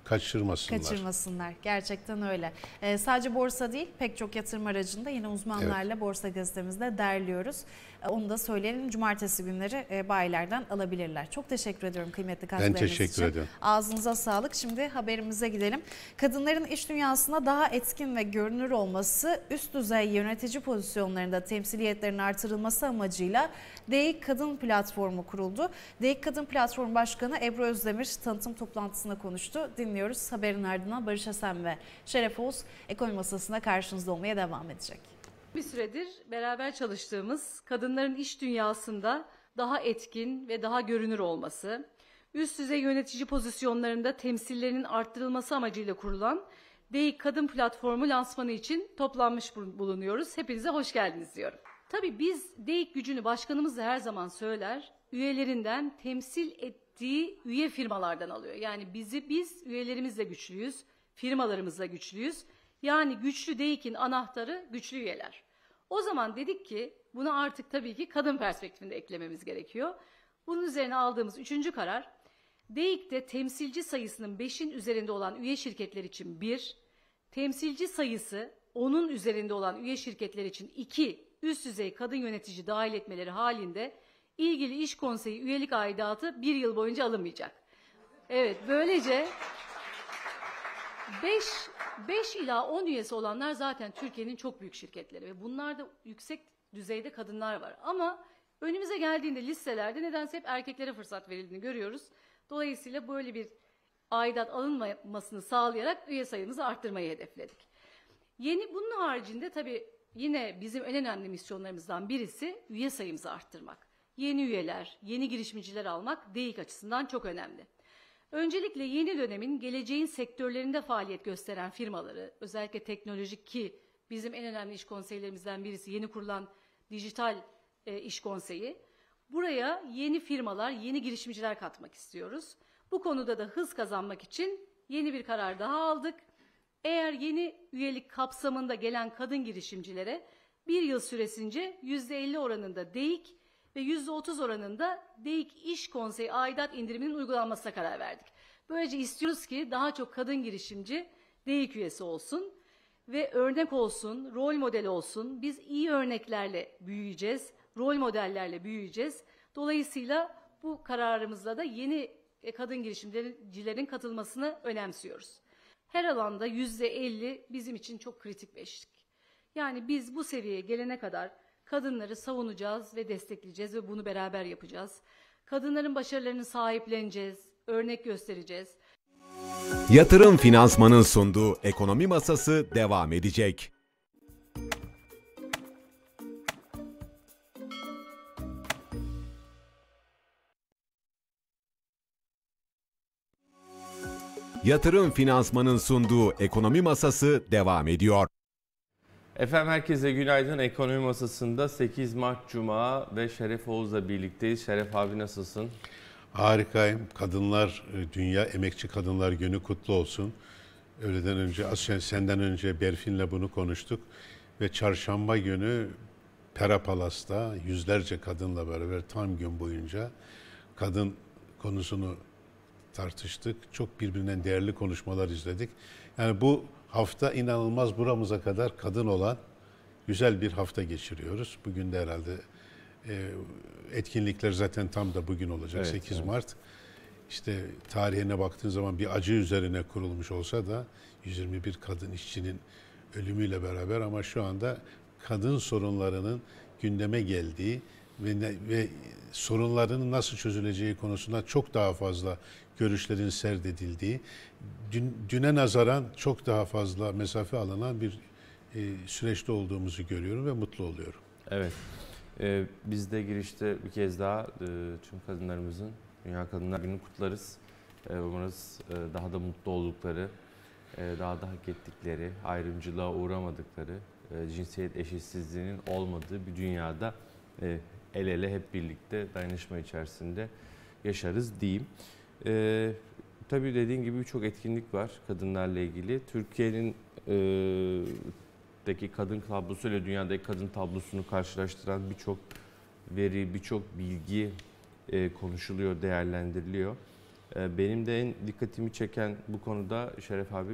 Kaçırmasınlar. Gerçekten öyle. Sadece borsa değil, pek çok yatırım aracında yine uzmanlarla Borsa Gazetemizde derliyoruz. Onu da söyleyelim. Cumartesi günleri bayilerden alabilirler. Çok teşekkür ediyorum kıymetli katkılarınız için. Ben teşekkür ediyorum. Ağzınıza sağlık. Şimdi haberimize gidelim. Kadınların iş dünyasında daha etkin ve görünür olması, üst düzey yönetici pozisyonlarında temsiliyetlerin artırılması amacıyla DEİK Kadın Platformu kuruldu. DEİK Kadın Platformu Başkanı Ebru Özdemir tanıtım toplantısında konuştu. Dinliyoruz. Haberin ardından Barış Esen ve Şeref Oğuz ekonomi masasında karşınızda olmaya devam edecek. Bir süredir beraber çalıştığımız kadınların iş dünyasında daha etkin ve daha görünür olması, üst düzey yönetici pozisyonlarında temsillerinin arttırılması amacıyla kurulan DEİK Kadın Platformu lansmanı için toplanmış bulunuyoruz. Hepinize hoş geldiniz diyorum. Tabii biz DEİK gücünü başkanımız da her zaman söyler, üyelerinden temsil ettiği üye firmalardan alıyor. Yani biz üyelerimizle güçlüyüz, firmalarımızla güçlüyüz. Yani güçlü DEİK'in anahtarı güçlü üyeler. O zaman dedik ki bunu artık tabii ki kadın perspektifinde eklememiz gerekiyor. Bunun üzerine aldığımız 3. karar, DEİK'te temsilci sayısının 5'in üzerinde olan üye şirketler için 1, temsilci sayısı 10'un üzerinde olan üye şirketler için 2 üst düzey kadın yönetici dahil etmeleri halinde ilgili iş konseyi üyelik aidatı 1 yıl boyunca alınmayacak. Evet, böylece 5 ila 10 üyesi olanlar zaten Türkiye'nin çok büyük şirketleri ve bunlarda yüksek düzeyde kadınlar var. Ama önümüze geldiğinde listelerde nedense hep erkeklere fırsat verildiğini görüyoruz. Dolayısıyla böyle bir aidat alınmamasını sağlayarak üye sayımızı arttırmayı hedefledik. Bunun haricinde tabii yine bizim en önemli misyonlarımızdan birisi üye sayımızı arttırmak. Yeni üyeler, yeni girişimciler almak DEİK açısından çok önemli. Öncelikle yeni dönemin geleceğin sektörlerinde faaliyet gösteren firmaları, özellikle teknolojik ki bizim en önemli iş konseylerimizden birisi yeni kurulan dijital iş konseyi. Buraya yeni firmalar, yeni girişimciler katmak istiyoruz. Bu konuda da hız kazanmak için yeni bir karar daha aldık. Eğer yeni üyelik kapsamında gelen kadın girişimcilere 1 yıl süresince %50 oranında DEİK ve %30 oranında DEİK İş Konseyi aidat indiriminin uygulanmasına karar verdik. Böylece istiyoruz ki daha çok kadın girişimci DEİK üyesi olsun ve örnek olsun, rol model olsun. Biz iyi örneklerle büyüyeceğiz, rol modellerle büyüyeceğiz. Dolayısıyla bu kararımızla da yeni kadın girişimcilerin katılmasını önemsiyoruz. Her alanda %50 bizim için çok kritik bir eşitlik. Yani biz bu seviyeye gelene kadar kadınları savunacağız ve destekleyeceğiz ve bunu beraber yapacağız. Kadınların başarılarını sahipleneceğiz, örnek göstereceğiz. Yatırım Finansman'ın sunduğu ekonomi masası devam edecek. Yatırım Finansman'ın sunduğu ekonomi masası devam ediyor. Efendim herkese günaydın. Ekonomi Masası'nda 8 Mart Cuma ve Şeref Oğuz'la birlikteyiz. Şeref abi nasılsın? Harikayım. Dünya Emekçi Kadınlar Günü kutlu olsun. Öğleden önce, senden önce Berfin'le bunu konuştuk. Ve çarşamba günü Pera Palas'ta yüzlerce kadınla beraber tam gün boyunca kadın konusunu tartıştık. Çok birbirinden değerli konuşmalar izledik. Yani bu hafta inanılmaz buramıza kadar kadın olan güzel bir hafta geçiriyoruz. Bugün de herhalde etkinlikler zaten tam da bugün olacak. Evet, 8 Mart. İşte tarihine baktığın zaman bir acı üzerine kurulmuş olsa da 121 kadın işçinin ölümüyle beraber ama şu anda kadın sorunlarının gündeme geldiği ve sorunlarının nasıl çözüleceği konusunda çok daha fazla görüşlerin serdedildiği, düne nazaran çok daha fazla mesafe alınan bir süreçte olduğumuzu görüyorum ve mutlu oluyorum. Evet. Biz de girişte bir kez daha tüm kadınlarımızın Dünya Kadınlar Günü'nü kutlarız. Umarız daha da mutlu oldukları, daha da hak ettikleri, ayrımcılığa uğramadıkları, cinsiyet eşitsizliğinin olmadığı bir dünyada el ele hep birlikte dayanışma içerisinde yaşarız diyeyim. Tabii dediğin gibi birçok etkinlik var kadınlarla ilgili. Türkiye'nin deki kadın tablosu ile dünyadaki kadın tablosunu karşılaştıran birçok veri, birçok bilgi konuşuluyor, değerlendiriliyor. Benim de en dikkatimi çeken bu konuda Şeref abi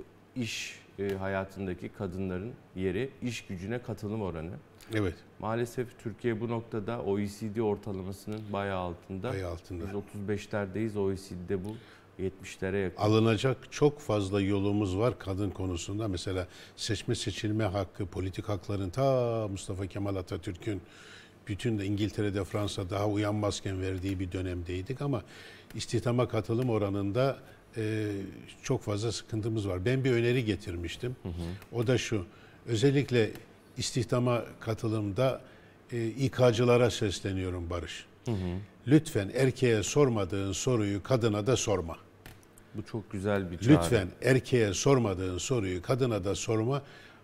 iş hayatındaki kadınların yeri, iş gücüne katılım oranı. Evet. Maalesef Türkiye bu noktada OECD ortalamasının bayağı altında. Bayağı altında. Biz 35'lerdeyiz, OECD'de bu 70'lere yakın. Alınacak çok fazla yolumuz var kadın konusunda. Mesela seçme seçilme hakkı, politik hakların ta Mustafa Kemal Atatürk'ün bütün de İngiltere'de, Fransa daha uyanmazken verdiği bir dönemdeydik ama istihdama katılım oranında çok fazla sıkıntımız var. Ben bir öneri getirmiştim. O da şu, özellikle istihdama katılımda İK'cılara sesleniyorum Barış. Lütfen erkeğe sormadığın soruyu kadına da sorma. Bu çok güzel bir çağrı. Lütfen erkeğe sormadığın soruyu kadına da sorma.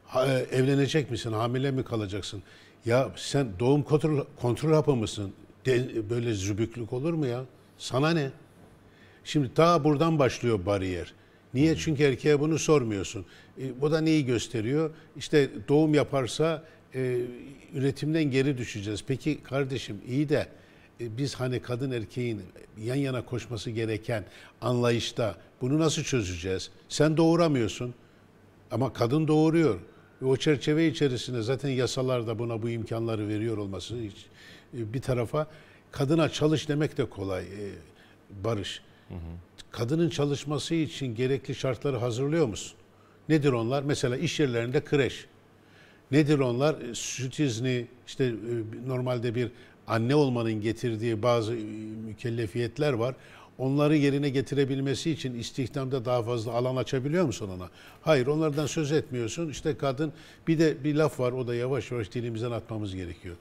Evlenecek misin, hamile mi kalacaksın? Ya sen doğum kontrol hapı mısın? Böyle zübüklük olur mu ya? Sana ne? Şimdi daha buradan başlıyor bariyer. Niye? Çünkü erkeğe bunu sormuyorsun. Bu da neyi gösteriyor? İşte doğum yaparsa üretimden geri düşeceğiz. Peki kardeşim iyi de biz hani kadın erkeğin yan yana koşması gereken anlayışta bunu nasıl çözeceğiz? Sen doğuramıyorsun ama kadın doğuruyor. O çerçeve içerisinde zaten yasalarda buna bu imkanları veriyor olması bir tarafa kadına çalış demek de kolay Barış. Kadının çalışması için gerekli şartları hazırlıyor musun? Nedir onlar? Mesela iş yerlerinde kreş. Nedir onlar? Süt izni, işte normalde bir anne olmanın getirdiği bazı mükellefiyetler var. Onları yerine getirebilmesi için istihdamda daha fazla alan açabiliyor musun ona? Hayır, onlardan söz etmiyorsun. İşte kadın, bir de bir laf var, o da yavaş yavaş dilimizden atmamız gerekiyor.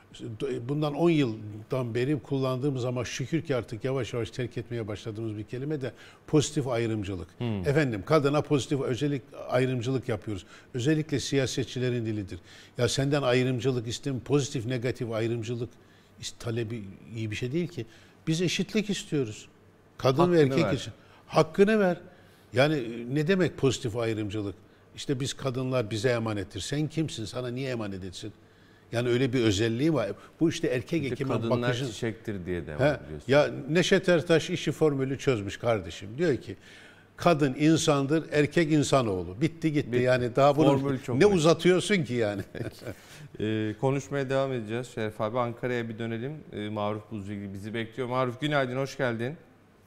Bundan 10 yıldan beri kullandığımız ama şükür ki artık yavaş yavaş terk etmeye başladığımız bir kelime de pozitif ayrımcılık. Efendim kadına pozitif ayrımcılık yapıyoruz. Özellikle siyasetçilerin dilidir. Ya senden ayrımcılık pozitif negatif ayrımcılık talebi iyi bir şey değil ki. Biz eşitlik istiyoruz. Kadın Hakkını ve erkek ver. için. Hakkını ver. Yani ne demek pozitif ayrımcılık? İşte biz kadınlar bize emanettir. Sen kimsin? Sana niye emanet etsin? Yani öyle bir özelliği var. Bu işte erkek egemen Kadınlar bakışın. çiçektir diye devam ediyorsun. Ya Neşet Ertaş işi formülü çözmüş kardeşim. Diyor ki kadın insandır, erkek insanoğlu. Bitti gitti. Bitti. Yani daha bunu Formül çok ne net. uzatıyorsun ki yani? Konuşmaya devam edeceğiz Şeref abi. Ankara'ya bir dönelim. Maruf Buzcuoğlu bizi bekliyor. Maruf günaydın, hoş geldin.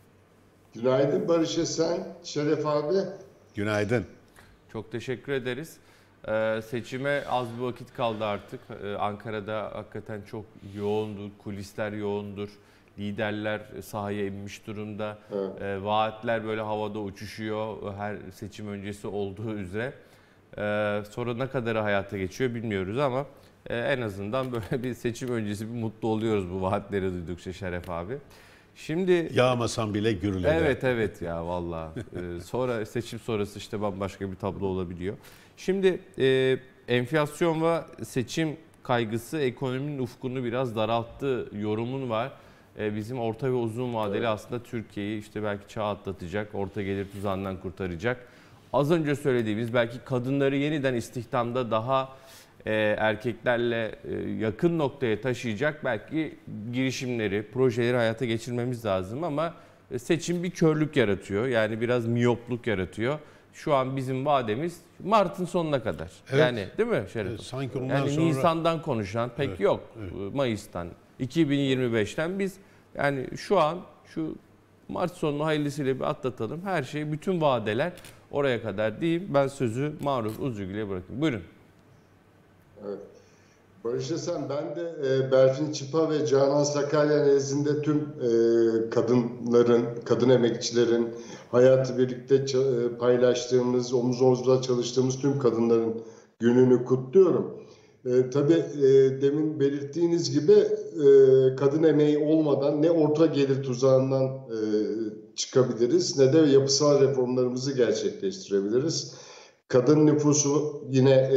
Günaydın Barış Esen, Şeref abi. Günaydın. Çok teşekkür ederiz. Seçime az bir vakit kaldı artık. Ankara'da hakikaten çok yoğundur, kulisler yoğundur. Liderler sahaya inmiş durumda. Evet. Vaatler böyle havada uçuşuyor her seçim öncesi olduğu üzere. Sonra ne kadarı hayata geçiyor bilmiyoruz ama en azından böyle bir seçim öncesi bir mutlu oluyoruz bu vaatleri duydukça Şeref abi. Şimdi Yağmasan bile gürleder. evet ya vallahi. Sonra seçim sonrası işte bambaşka bir tablo olabiliyor. Şimdi enflasyon ve seçim kaygısı ekonominin ufkunu biraz daralttı yorumun var. Bizim orta ve uzun vadeli aslında Türkiye'yi işte belki çağ atlatacak, orta gelir tuzağından kurtaracak. Az önce söylediğimiz belki kadınları yeniden istihdamda daha erkeklerle yakın noktaya taşıyacak belki girişimleri, projeleri hayata geçirmemiz lazım ama seçim bir körlük yaratıyor. Yani biraz miyopluk yaratıyor. Şu an bizim vademiz Mart'ın sonuna kadar. Evet. Yani değil mi Şeref? Evet, sanki ondan yani sonra... Nisan'dan konuşan pek Evet, yok. evet. Mayıs'tan, 2025'ten biz yani şu an şu Mart sonunu hayırlısıyla bir atlatalım. Her şey, bütün vadeler oraya kadar diyeyim. Ben sözü Maruf Uzugül'e bırakayım. Buyurun. Evet. Barış Esen, ben de Berfin Çıpa ve Canan Sakarya nezdinde tüm kadınların, kadın emekçilerin, hayatı birlikte paylaştığımız, omuz omuza çalıştığımız tüm kadınların gününü kutluyorum. Tabii demin belirttiğiniz gibi kadın emeği olmadan ne orta gelir tuzağından çıkabiliriz ne de yapısal reformlarımızı gerçekleştirebiliriz. Kadın nüfusu yine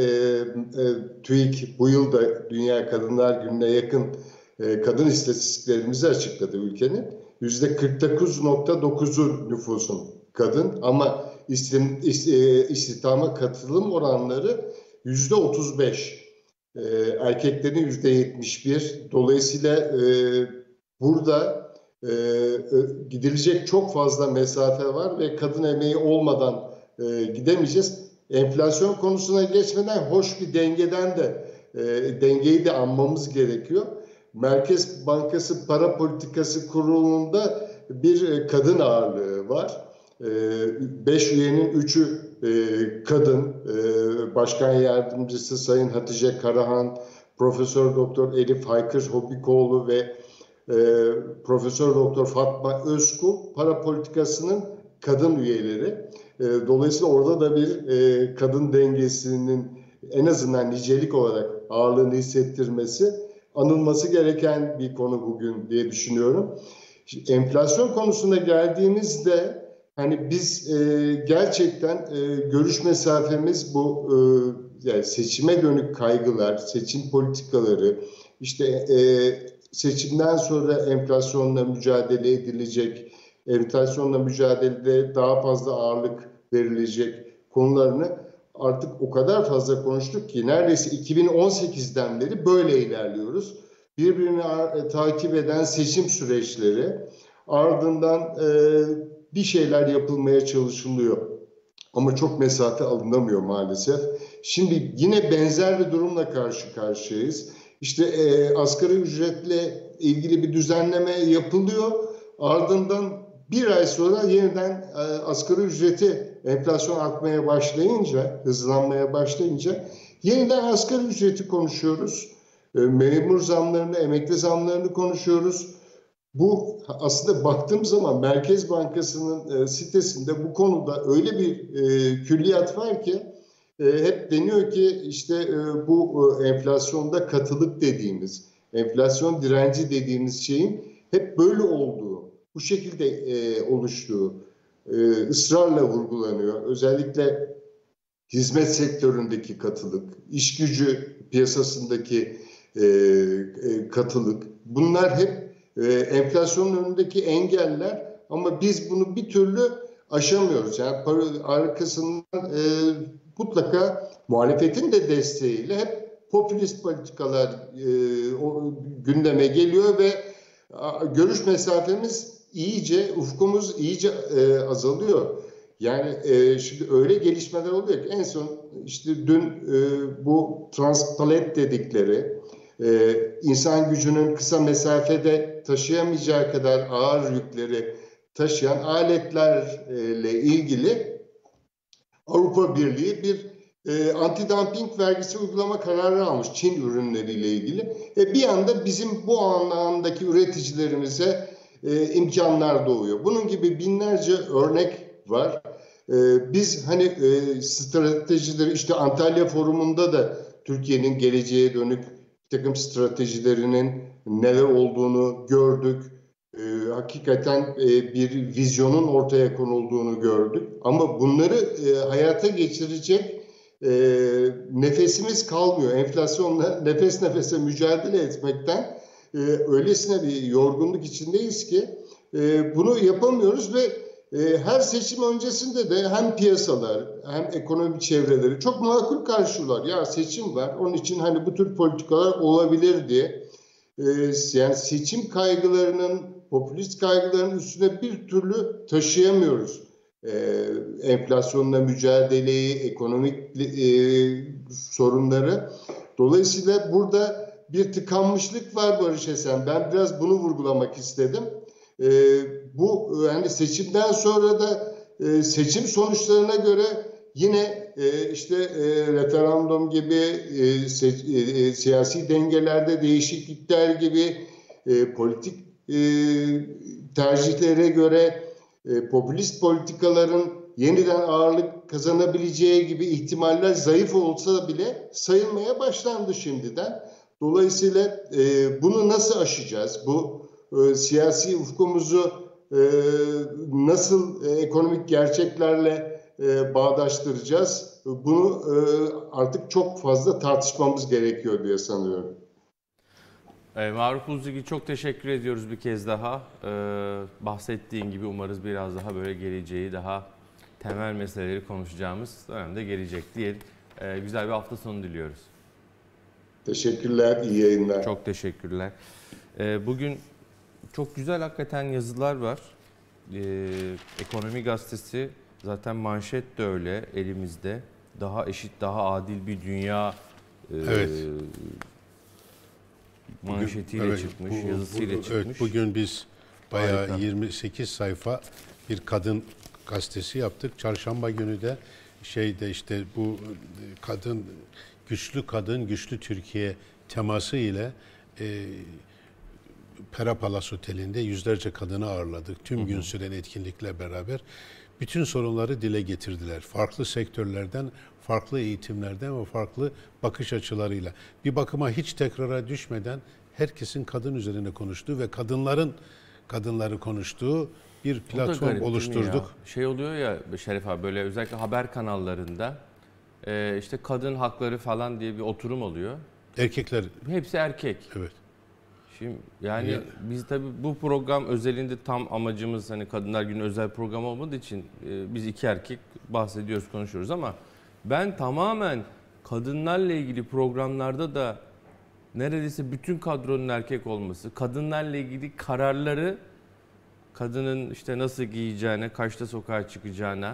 TÜİK bu yıl da Dünya Kadınlar Günü'ne yakın kadın istatistiklerimizi açıkladı ülkenin. %49.9'u nüfusun kadın ama istihdama katılım oranları %35. Erkeklerin %71. Dolayısıyla burada gidilecek çok fazla mesafe var ve kadın emeği olmadan gidemeyeceğiz. Enflasyon konusuna geçmeden hoş bir dengeyi de anmamız gerekiyor. Merkez Bankası Para Politikası Kurulu'nda bir kadın ağırlığı var. 5 üyenin 3'ü kadın. Başkan Yardımcısı Sayın Hatice Karahan, Profesör Doktor Elif Haykır Hobikoğlu ve Profesör Doktor Fatma Özkul para politikasının kadın üyeleri. Dolayısıyla orada da bir kadın dengesinin en azından nicelik olarak ağırlığını hissettirmesi anılması gereken bir konu bugün diye düşünüyorum. Enflasyon konusuna geldiğimizde hani biz gerçekten görüş mesafemiz bu yani seçime dönük kaygılar, seçim politikaları, işte seçimden sonra enflasyonla mücadele edilecek, enflasyonla mücadelede daha fazla ağırlık verilecek konularını artık o kadar fazla konuştuk ki neredeyse 2018'den beri böyle ilerliyoruz. Birbirini takip eden seçim süreçleri, ardından bir şeyler yapılmaya çalışılıyor. Ama çok mesafe alınamıyor maalesef. Şimdi yine benzer bir durumla karşı karşıyayız. İşte asgari ücretle ilgili bir düzenleme yapılıyor. Ardından bir ay sonra yeniden asgari ücreti enflasyon artmaya başlayınca, hızlanmaya başlayınca yeniden asgari ücreti konuşuyoruz. Memur zamlarını, emekli zamlarını konuşuyoruz. Bu aslında baktığım zaman Merkez Bankası'nın sitesinde bu konuda öyle bir külliyat var ki hep deniyor ki işte bu enflasyonda katılık dediğimiz, enflasyon direnci dediğimiz şeyin hep böyle olduğu, bu şekilde oluştuğu ısrarla vurgulanıyor. Özellikle hizmet sektöründeki katılık, iş gücü piyasasındaki katılık, bunlar hep enflasyonun önündeki engeller ama biz bunu bir türlü aşamıyoruz. Yani arkasından mutlaka muhalefetin de desteğiyle hep popülist politikalar gündeme geliyor ve görüş mesafemiz iyice, ufkumuz iyice azalıyor. Yani şimdi öyle gelişmeler oluyor ki en son işte dün bu transpalet dedikleri insan gücünün kısa mesafede taşıyamayacağı kadar ağır yükleri taşıyan aletlerle ilgili Avrupa Birliği bir anti-dumping vergisi uygulama kararı almış Çin ürünleriyle ilgili. Bir anda bizim bu alandaki üreticilerimize imkanlar doğuyor. Bunun gibi binlerce örnek var. Biz hani stratejileri işte Antalya Forumu'nda da Türkiye'nin geleceğe dönük bir takım stratejilerinin neler olduğunu gördük. Hakikaten bir vizyonun ortaya konulduğunu gördük. Ama bunları hayata geçirecek nefesimiz kalmıyor. Enflasyonla nefes nefese mücadele etmekten öylesine bir yorgunluk içindeyiz ki bunu yapamıyoruz ve her seçim öncesinde de hem piyasalar hem ekonomi çevreleri çok makul karşılıyorlar. Ya seçim var, onun için hani bu tür politikalar olabilir diye. Yani seçim kaygılarının, popülist kaygılarının üstüne bir türlü taşıyamıyoruz. Enflasyonla mücadeleyi, ekonomik sorunları. Dolayısıyla burada bir tıkanmışlık var Barış Esen. Ben biraz bunu vurgulamak istedim. Bu yani seçimden sonra da seçim sonuçlarına göre yine işte referandum gibi siyasi dengelerde değişiklikler gibi politik tercihlere göre popülist politikaların yeniden ağırlık kazanabileceği gibi ihtimaller zayıf olsa bile sayılmaya başlandı şimdiden. Dolayısıyla bunu nasıl aşacağız? Bu siyasi ufkumuzu nasıl ekonomik gerçeklerle bağdaştıracağız? Bunu artık çok fazla tartışmamız gerekiyor diye sanıyorum. Maruf Uzlugi çok teşekkür ediyoruz bir kez daha. Bahsettiğin gibi umarız biraz daha böyle geleceği, daha temel meseleleri konuşacağımız dönemde gelecek diye güzel bir hafta sonu diliyoruz. Teşekkürler, iyi yayınlar. Çok teşekkürler. Bugün Çok güzel hakikaten yazılar var. Ekonomi Gazetesi zaten manşet de öyle elimizde. Daha eşit, daha adil bir dünya Evet. manşetiyle çıkmış, yazısıyla çıkmış. Evet, bugün biz bayağı Harika. 28 sayfa bir kadın gazetesi yaptık. Çarşamba günü de işte bu güçlü kadın, güçlü Türkiye teması ile Pera Palace Oteli'nde yüzlerce kadını ağırladık. Tüm gün süren etkinlikle beraber bütün sorunları dile getirdiler. Farklı sektörlerden, farklı eğitimlerden ve farklı bakış açılarıyla. Bir bakıma hiç tekrara düşmeden herkesin kadın üzerine konuştuğu ve kadınları konuştuğu bir O da platform garip, değil mi oluşturduk. ya? Şey oluyor ya Şeref abi, böyle özellikle haber kanallarında işte kadın hakları falan diye bir oturum oluyor. Erkekler, Hepsi erkek. evet. Şimdi yani biz tabii bu program özelinde tam amacımız hani Kadınlar Günü özel program olmadığı için biz iki erkek bahsediyoruz, konuşuyoruz ama ben tamamen kadınlarla ilgili programlarda da neredeyse bütün kadronun erkek olması, kadınlarla ilgili kararları, kadının işte nasıl giyeceğine, kaçta sokağa çıkacağına,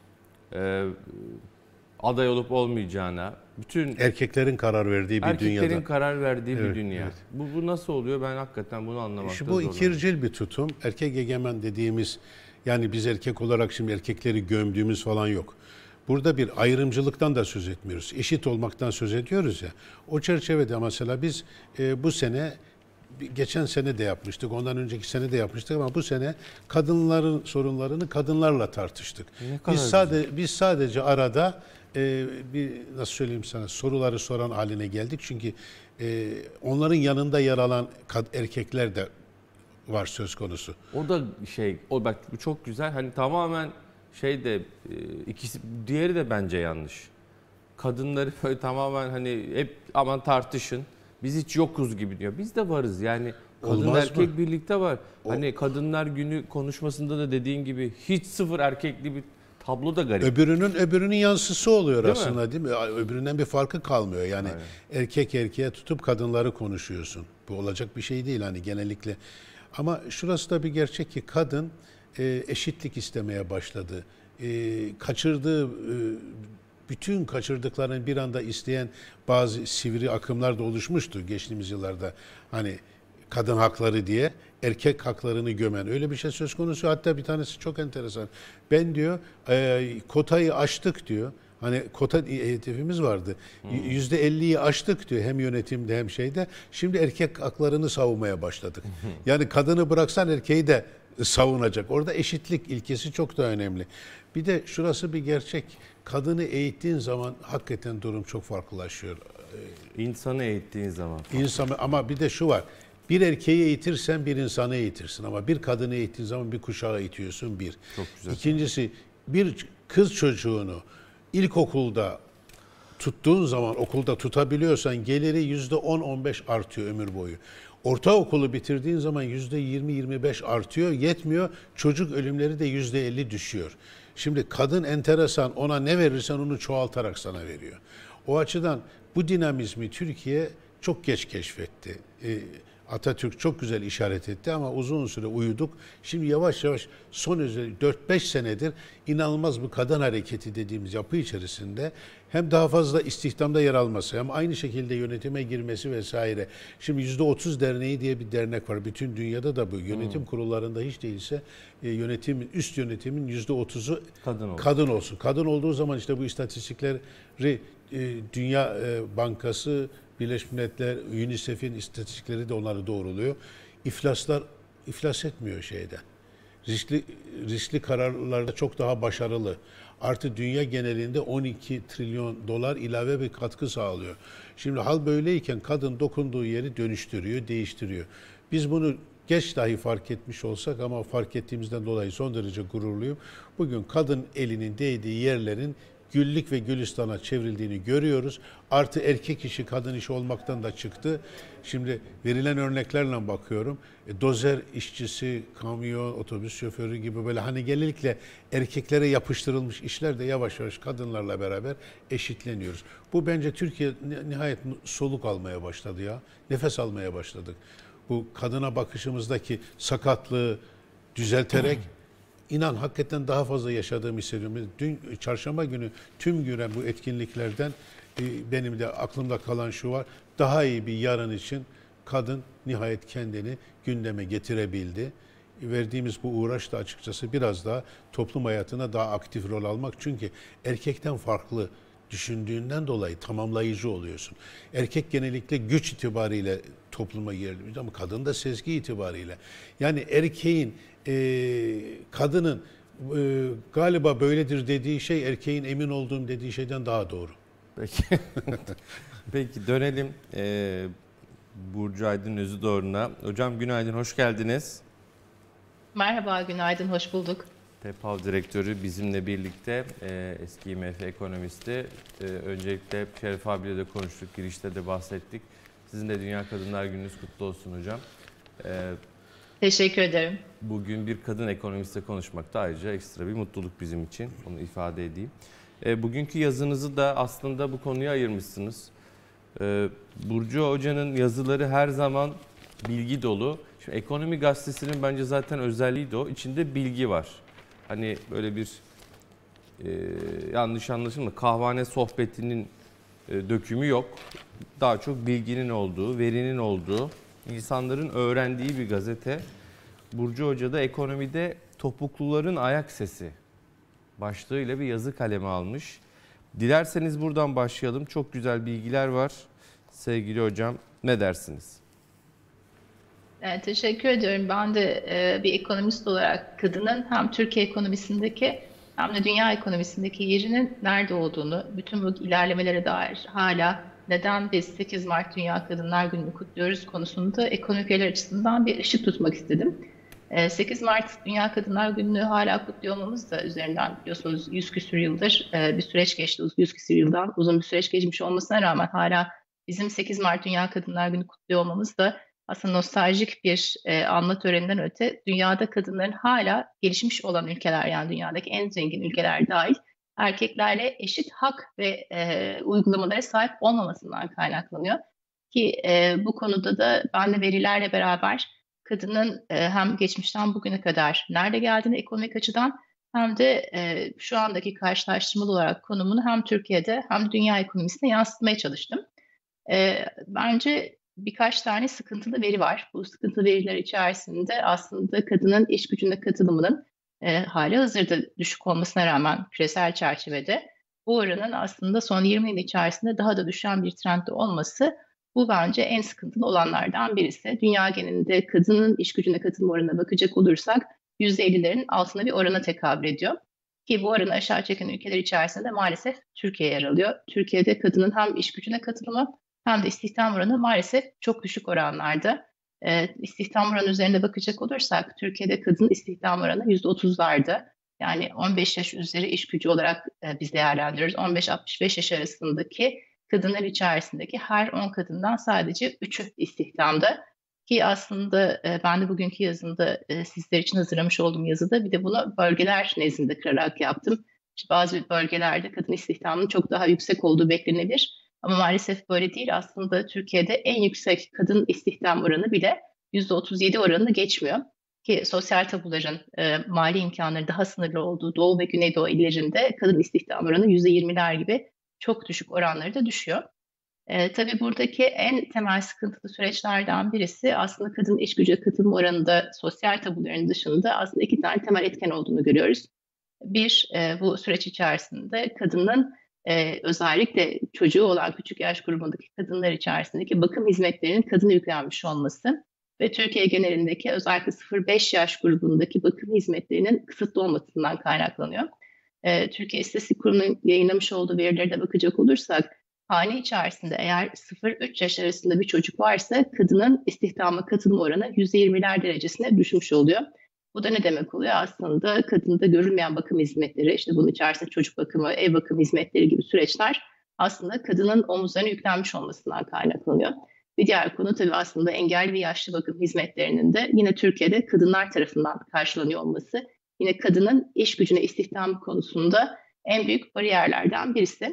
aday olup olmayacağına, bütün Erkeklerin karar verdiği bir erkeklerin dünyada. karar verdiği bir Evet, dünya. evet. Bu nasıl oluyor? Ben hakikaten bunu anlamakta Bu zorlanıyorum. ikircil bir tutum. Erkek egemen dediğimiz, yani biz erkek olarak şimdi erkekleri gömdüğümüz falan yok. Burada bir ayrımcılıktan da söz etmiyoruz. Eşit olmaktan söz ediyoruz ya. O çerçevede mesela biz bu sene, geçen sene de yapmıştık, ondan önceki sene de yapmıştık ama bu sene kadınların sorunlarını kadınlarla tartıştık. Biz sadece arada bir, nasıl söyleyeyim sana, soruları soran haline geldik. Çünkü onların yanında yer alan erkekler de var söz konusu. O da o bak bu çok güzel. Hani tamamen ikisi, diğeri de bence yanlış. Kadınları böyle tamamen hani hep aman tartışın. Biz hiç yokuz gibi diyor. Biz de varız. Yani kadın Olmaz erkek mı? birlikte var. Hani Kadınlar Günü konuşmasında da dediğin gibi hiç sıfır erkekli bir tablo da garip. Öbürünün yansısı oluyor Değil mi? aslında, değil mi? Öbüründen bir farkı kalmıyor. Yani erkek erkeğe tutup kadınları konuşuyorsun. Bu olacak bir şey değil hani genellikle. Ama şurası da bir gerçek ki kadın eşitlik istemeye başladı. Bütün kaçırdıklarını bir anda isteyen bazı sivri akımlar da oluşmuştu geçtiğimiz yıllarda. Hani kadın hakları diye erkek haklarını gömen öyle bir şey söz konusu. Hatta bir tanesi çok enteresan. Ben diyor kotayı aştık diyor. Hani kota hedefimiz vardı. %50'yi aştık diyor hem yönetimde hem şeyde. Şimdi erkek haklarını savunmaya başladık. Yani kadını bıraksan erkeği de savunacak. Orada eşitlik ilkesi çok da önemli. Bir de şurası bir gerçek. Kadını eğittiğin zaman hakikaten durum çok farklılaşıyor. İnsanı eğittiğin zaman. Ama bir de şu var. Bir erkeği eğitirsen bir insanı eğitirsin ama bir kadını eğittiğin zaman bir kuşağı eğitiyorsun bir. Çok güzel. İkincisi, bir kız çocuğunu ilkokulda tuttuğun zaman, okulda tutabiliyorsan geliri %10-15 artıyor ömür boyu. Ortaokulu bitirdiğin zaman %20-25 artıyor, yetmiyor. Çocuk ölümleri de %50 düşüyor. Şimdi kadın enteresan, ona ne verirsen onu çoğaltarak sana veriyor. O açıdan bu dinamizmi Türkiye çok geç keşfetti. Atatürk çok güzel işaret etti ama uzun süre uyuduk. Şimdi yavaş yavaş son 4-5 senedir inanılmaz bu kadın hareketi dediğimiz yapı içerisinde hem daha fazla istihdamda yer alması hem aynı şekilde yönetime girmesi vesaire. Şimdi %30 Derneği diye bir dernek var. Bütün dünyada da bu. Yönetim kurullarında hiç değilse üst yönetimin %30'u kadın olsun. Kadın olduğu zaman işte bu istatistikleri Dünya Bankası, Birleşmiş Milletler, UNICEF'in istatistikleri de onları doğruluyor. İflas etmiyor şeyde. Riskli kararlarda çok daha başarılı. Artı dünya genelinde 12 trilyon dolar ilave bir katkı sağlıyor. Şimdi hal böyleyken kadın dokunduğu yeri dönüştürüyor, değiştiriyor. Biz bunu geç dahi fark etmiş olsak ama fark ettiğimizden dolayı son derece gururluyum. Bugün kadın elinin değdiği yerlerin güllük ve gülistana çevrildiğini görüyoruz. Artı erkek işi kadın işi olmaktan da çıktı. Şimdi verilen örneklerle bakıyorum. Dozer işçisi, kamyon, otobüs şoförü gibi böyle hani genellikle erkeklere yapıştırılmış işler de yavaş yavaş kadınlarla beraber eşitleniyoruz. Bu bence Türkiye nihayet soluk almaya başladı ya. Nefes almaya başladık. bu kadına bakışımızdaki sakatlığı düzelterek inan hakikaten daha fazla yaşadığımı hissediyorum. Dün çarşamba günü tüm güne bu etkinliklerden benim de aklımda kalan şu var. Daha iyi bir yarın için kadın nihayet kendini gündeme getirebildi. Verdiğimiz bu uğraş da açıkçası biraz daha toplum hayatına daha aktif rol almak. Çünkü erkekten farklı düşündüğünden dolayı tamamlayıcı oluyorsun. Erkek genellikle güç itibariyle topluma giriyor ama kadın da sezgi itibariyle. Yani erkeğin, kadının galiba böyledir dediği şey erkeğin emin olduğum dediği şeyden daha doğru. Peki, peki dönelim Burcu Aydın Özüdoğru'na. Hocam günaydın, hoş geldiniz. Merhaba, günaydın, hoş bulduk. PEPAL direktörü bizimle birlikte, eski IMF ekonomisti. Öncelikle Şeref abiyle de konuştuk, girişte de bahsettik. Sizin de Dünya Kadınlar Gününüz kutlu olsun hocam. Teşekkür ederim. Bugün bir kadın ekonomistle konuşmak da ayrıca ekstra bir mutluluk bizim için, onu ifade edeyim. Bugünkü yazınızı da aslında bu konuya ayırmışsınız. Burcu Hoca'nın yazıları her zaman bilgi dolu. Şimdi Ekonomi Gazetesi'nin bence zaten özelliği de o. İçinde bilgi var. Hani böyle bir yanlış anlaşılma, kahvehane sohbetinin dökümü yok. Daha çok bilginin olduğu, verinin olduğu, insanların öğrendiği bir gazete. Burcu Hoca da ekonomide topukluların ayak sesi başlığıyla bir yazı kaleme almış. Dilerseniz buradan başlayalım. Çok güzel bilgiler var. Sevgili hocam, ne dersiniz? Teşekkür ediyorum. Ben de bir ekonomist olarak kadının hem Türkiye ekonomisindeki hem de dünya ekonomisindeki yerinin nerede olduğunu, bütün bu ilerlemelere dair hala neden biz 8 Mart Dünya Kadınlar Günü'nü kutluyoruz konusunda ekonomik veriler açısından bir ışık tutmak istedim. 8 Mart Dünya Kadınlar Günü'nü hala kutluyor olmamız da üzerinden biliyorsunuz 100 küsur yıldır bir süreç geçti. 100 küsur yıldan uzun bir süreç geçmiş olmasına rağmen hala bizim 8 Mart Dünya Kadınlar Günü kutluyor olmamız da aslında nostaljik bir anma töreninden öte dünyada kadınların hala gelişmiş olan ülkeler, yani dünyadaki en zengin ülkeler dahil erkeklerle eşit hak ve uygulamalara sahip olmamasından kaynaklanıyor. Ki bu konuda da ben de verilerle beraber kadının hem geçmişten bugüne kadar nerede geldiğini ekonomik açıdan hem de şu andaki karşılaştırmalı olarak konumunu hem Türkiye'de hem dünya ekonomisine yansıtmaya çalıştım. Bence birkaç tane sıkıntılı veri var. Bu sıkıntılı veriler içerisinde aslında kadının iş gücüne katılımının hali hazırda düşük olmasına rağmen küresel çerçevede bu oranın aslında son 20 yıl içerisinde daha da düşen bir trendde olması, bu bence en sıkıntılı olanlardan birisi. Dünya genelinde kadının iş gücüne katılım oranına bakacak olursak %50'lerin altında bir orana tekabül ediyor. Ki bu oranı aşağı çeken ülkeler içerisinde maalesef Türkiye yer alıyor. Türkiye'de kadının hem iş gücüne katılımı hem de istihdam oranı maalesef çok düşük oranlarda. İstihdam oranı üzerinde bakacak olursak Türkiye'de kadın istihdam oranı %30'larda. Yani 15 yaş üzeri iş gücü olarak biz değerlendiriyoruz. 15-65 yaş arasındaki kadınlar içerisindeki her 10 kadından sadece 3'ü istihdamda. Ki aslında ben de bugünkü yazımda sizler için hazırlamış olduğum yazıda bir de bunu bölgeler nezdinde kırarak yaptım. İşte bazı bölgelerde kadın istihdamının çok daha yüksek olduğu beklenebilir. Ama maalesef böyle değil. Aslında Türkiye'de en yüksek kadın istihdam oranı bile %37 oranını geçmiyor. Ki sosyal tabuların mali imkanları daha sınırlı olduğu Doğu ve Güneydoğu illerinde kadın istihdam oranı %20'ler gibi çok düşük oranları da düşüyor. Tabii buradaki en temel sıkıntılı süreçlerden birisi aslında kadın iş gücüne katılım oranında sosyal tabuların dışında aslında 2 tane temel etken olduğunu görüyoruz. Bir, bu süreç içerisinde kadının özellikle çocuğu olan küçük yaş grubundaki kadınlar içerisindeki bakım hizmetlerinin kadına yüklenmiş olması ve Türkiye genelindeki özellikle 0-5 yaş grubundaki bakım hizmetlerinin kısıtlı olmasından kaynaklanıyor. Türkiye İstatistik Kurumu'nun yayınlamış olduğu verilere de bakacak olursak, hane içerisinde eğer 0-3 yaş arasında bir çocuk varsa kadının istihdama katılım oranı %20'ler derecesine düşmüş oluyor. Bu da ne demek oluyor? Aslında kadında görülmeyen bakım hizmetleri, işte bunun içerisinde çocuk bakımı, ev bakım hizmetleri gibi süreçler aslında kadının omuzlarına yüklenmiş olmasından kaynaklanıyor. Bir diğer konu tabii aslında engelli ve yaşlı bakım hizmetlerinin de yine Türkiye'de kadınlar tarafından karşılanıyor olması. Yine kadının iş gücüne istihdam konusunda en büyük bariyerlerden birisi.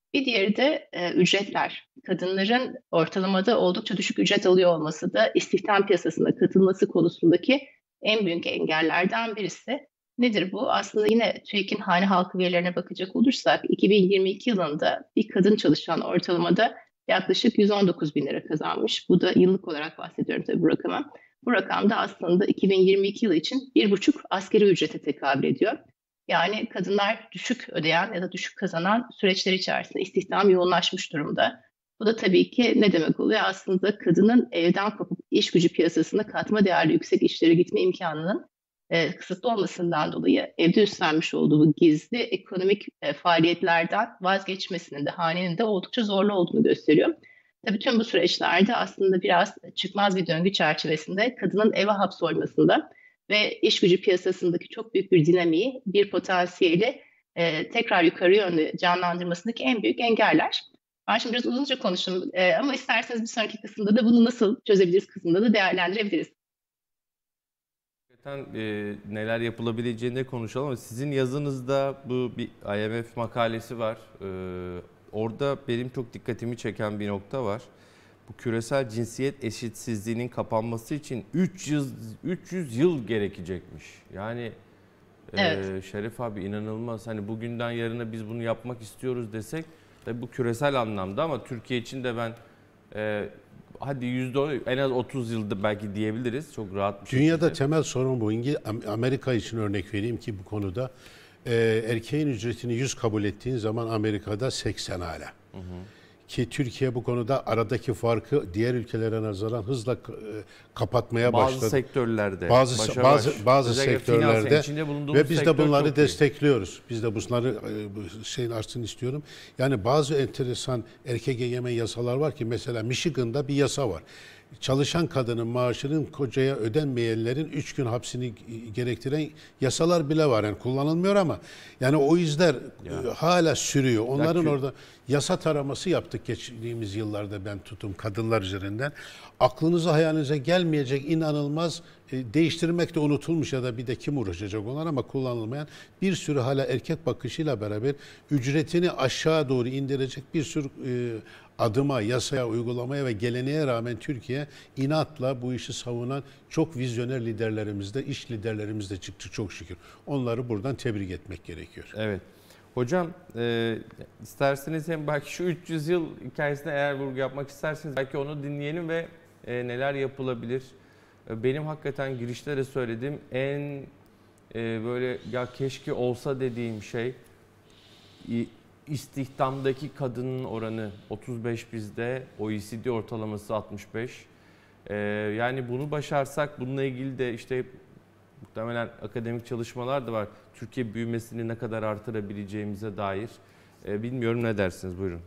Bir diğeri de ücretler. Kadınların ortalamada oldukça düşük ücret alıyor olması da istihdam piyasasına katılması konusundaki en büyük engellerden birisi. Nedir bu? Aslında yine TÜİK'in hane halkı verilerine bakacak olursak 2022 yılında bir kadın çalışan ortalamada yaklaşık 119 bin lira kazanmış. Bu da yıllık olarak bahsediyorum tabii bu rakamı. Bu rakam da aslında 2022 yılı için 1,5 asgari ücrete tekabül ediyor. Yani kadınlar düşük ödeyen ya da düşük kazanan süreçler içerisinde istihdam yoğunlaşmış durumda. Bu da tabii ki ne demek oluyor? Aslında kadının evden kopup iş gücü piyasasında katma değerli yüksek işlere gitme imkanının kısıtlı olmasından dolayı evde üstlenmiş olduğu bu gizli ekonomik faaliyetlerden vazgeçmesinin de hanenin de oldukça zorlu olduğunu gösteriyor. Tabii tüm bu süreçlerde aslında biraz çıkmaz bir döngü çerçevesinde kadının eve hapsolmasında ve iş gücü piyasasındaki çok büyük bir dinamiği, bir potansiyeli tekrar yukarı yönlü canlandırmasındaki en büyük engeller. Ben şimdi biraz uzunca konuştum ama isterseniz bir sonraki kısımda da bunu nasıl çözebiliriz kısmında da değerlendirebiliriz. Neler yapılabileceğini konuşalım ama sizin yazınızda bu bir IMF makalesi var. Orada benim çok dikkatimi çeken bir nokta var. Bu küresel cinsiyet eşitsizliğinin kapanması için 300 yıl gerekecekmiş. Yani Evet. Şeref abi inanılmaz. Hani bugünden yarına biz bunu yapmak istiyoruz desek tabii bu küresel anlamda ama Türkiye için de ben hadi %10 en az 30 yılda belki diyebiliriz. Çok rahat bir şekilde. Dünyada temel sorun bu. Amerika için örnek vereyim ki bu konuda erkeğin ücretini 100 kabul ettiğin zaman Amerika'da 80 hala. Hı hı. Ki Türkiye bu konuda aradaki farkı diğer ülkelere nazaran hızla kapatmaya başladı. Bazı sektörlerde, bazı sektörlerde ve biz de bunları destekliyoruz. İyi. Biz de bunları şeyin artsın istiyorum. Yani bazı enteresan erkek egemen yasalar var ki mesela Michigan'da bir yasa var. Çalışan kadının maaşının kocaya ödenmeyenlerin 3 gün hapsini gerektiren yasalar bile var. Yani kullanılmıyor ama yani o izler hala sürüyor. Onların orada yasa taraması yaptık geçtiğimiz yıllarda ben tutum kadınlar üzerinden. Aklınıza hayalinize gelmeyecek inanılmaz değiştirmek de unutulmuş ya da bir de kim uğraşacak onlar ama kullanılmayan bir sürü hala erkek bakışıyla beraber ücretini aşağı doğru indirecek bir sürü adıma, yasaya, uygulamaya ve geleneğe rağmen Türkiye inatla bu işi savunan çok vizyoner liderlerimiz de, iş liderlerimiz de çıktı çok şükür. Onları buradan tebrik etmek gerekiyor. Evet. Hocam isterseniz hem belki şu 300 yıl hikayesine eğer vurgu yapmak isterseniz belki onu dinleyelim ve neler yapılabilir. Benim hakikaten girişte de söylediğim en böyle ya keşke olsa dediğim şey istihdamdaki kadının oranı 35 bizde, OECD ortalaması 65. Yani bunu başarsak bununla ilgili de işte muhtemelen akademik çalışmalar da var. Türkiye büyümesini ne kadar artırabileceğimize dair. Bilmiyorum ne dersiniz? Buyurun.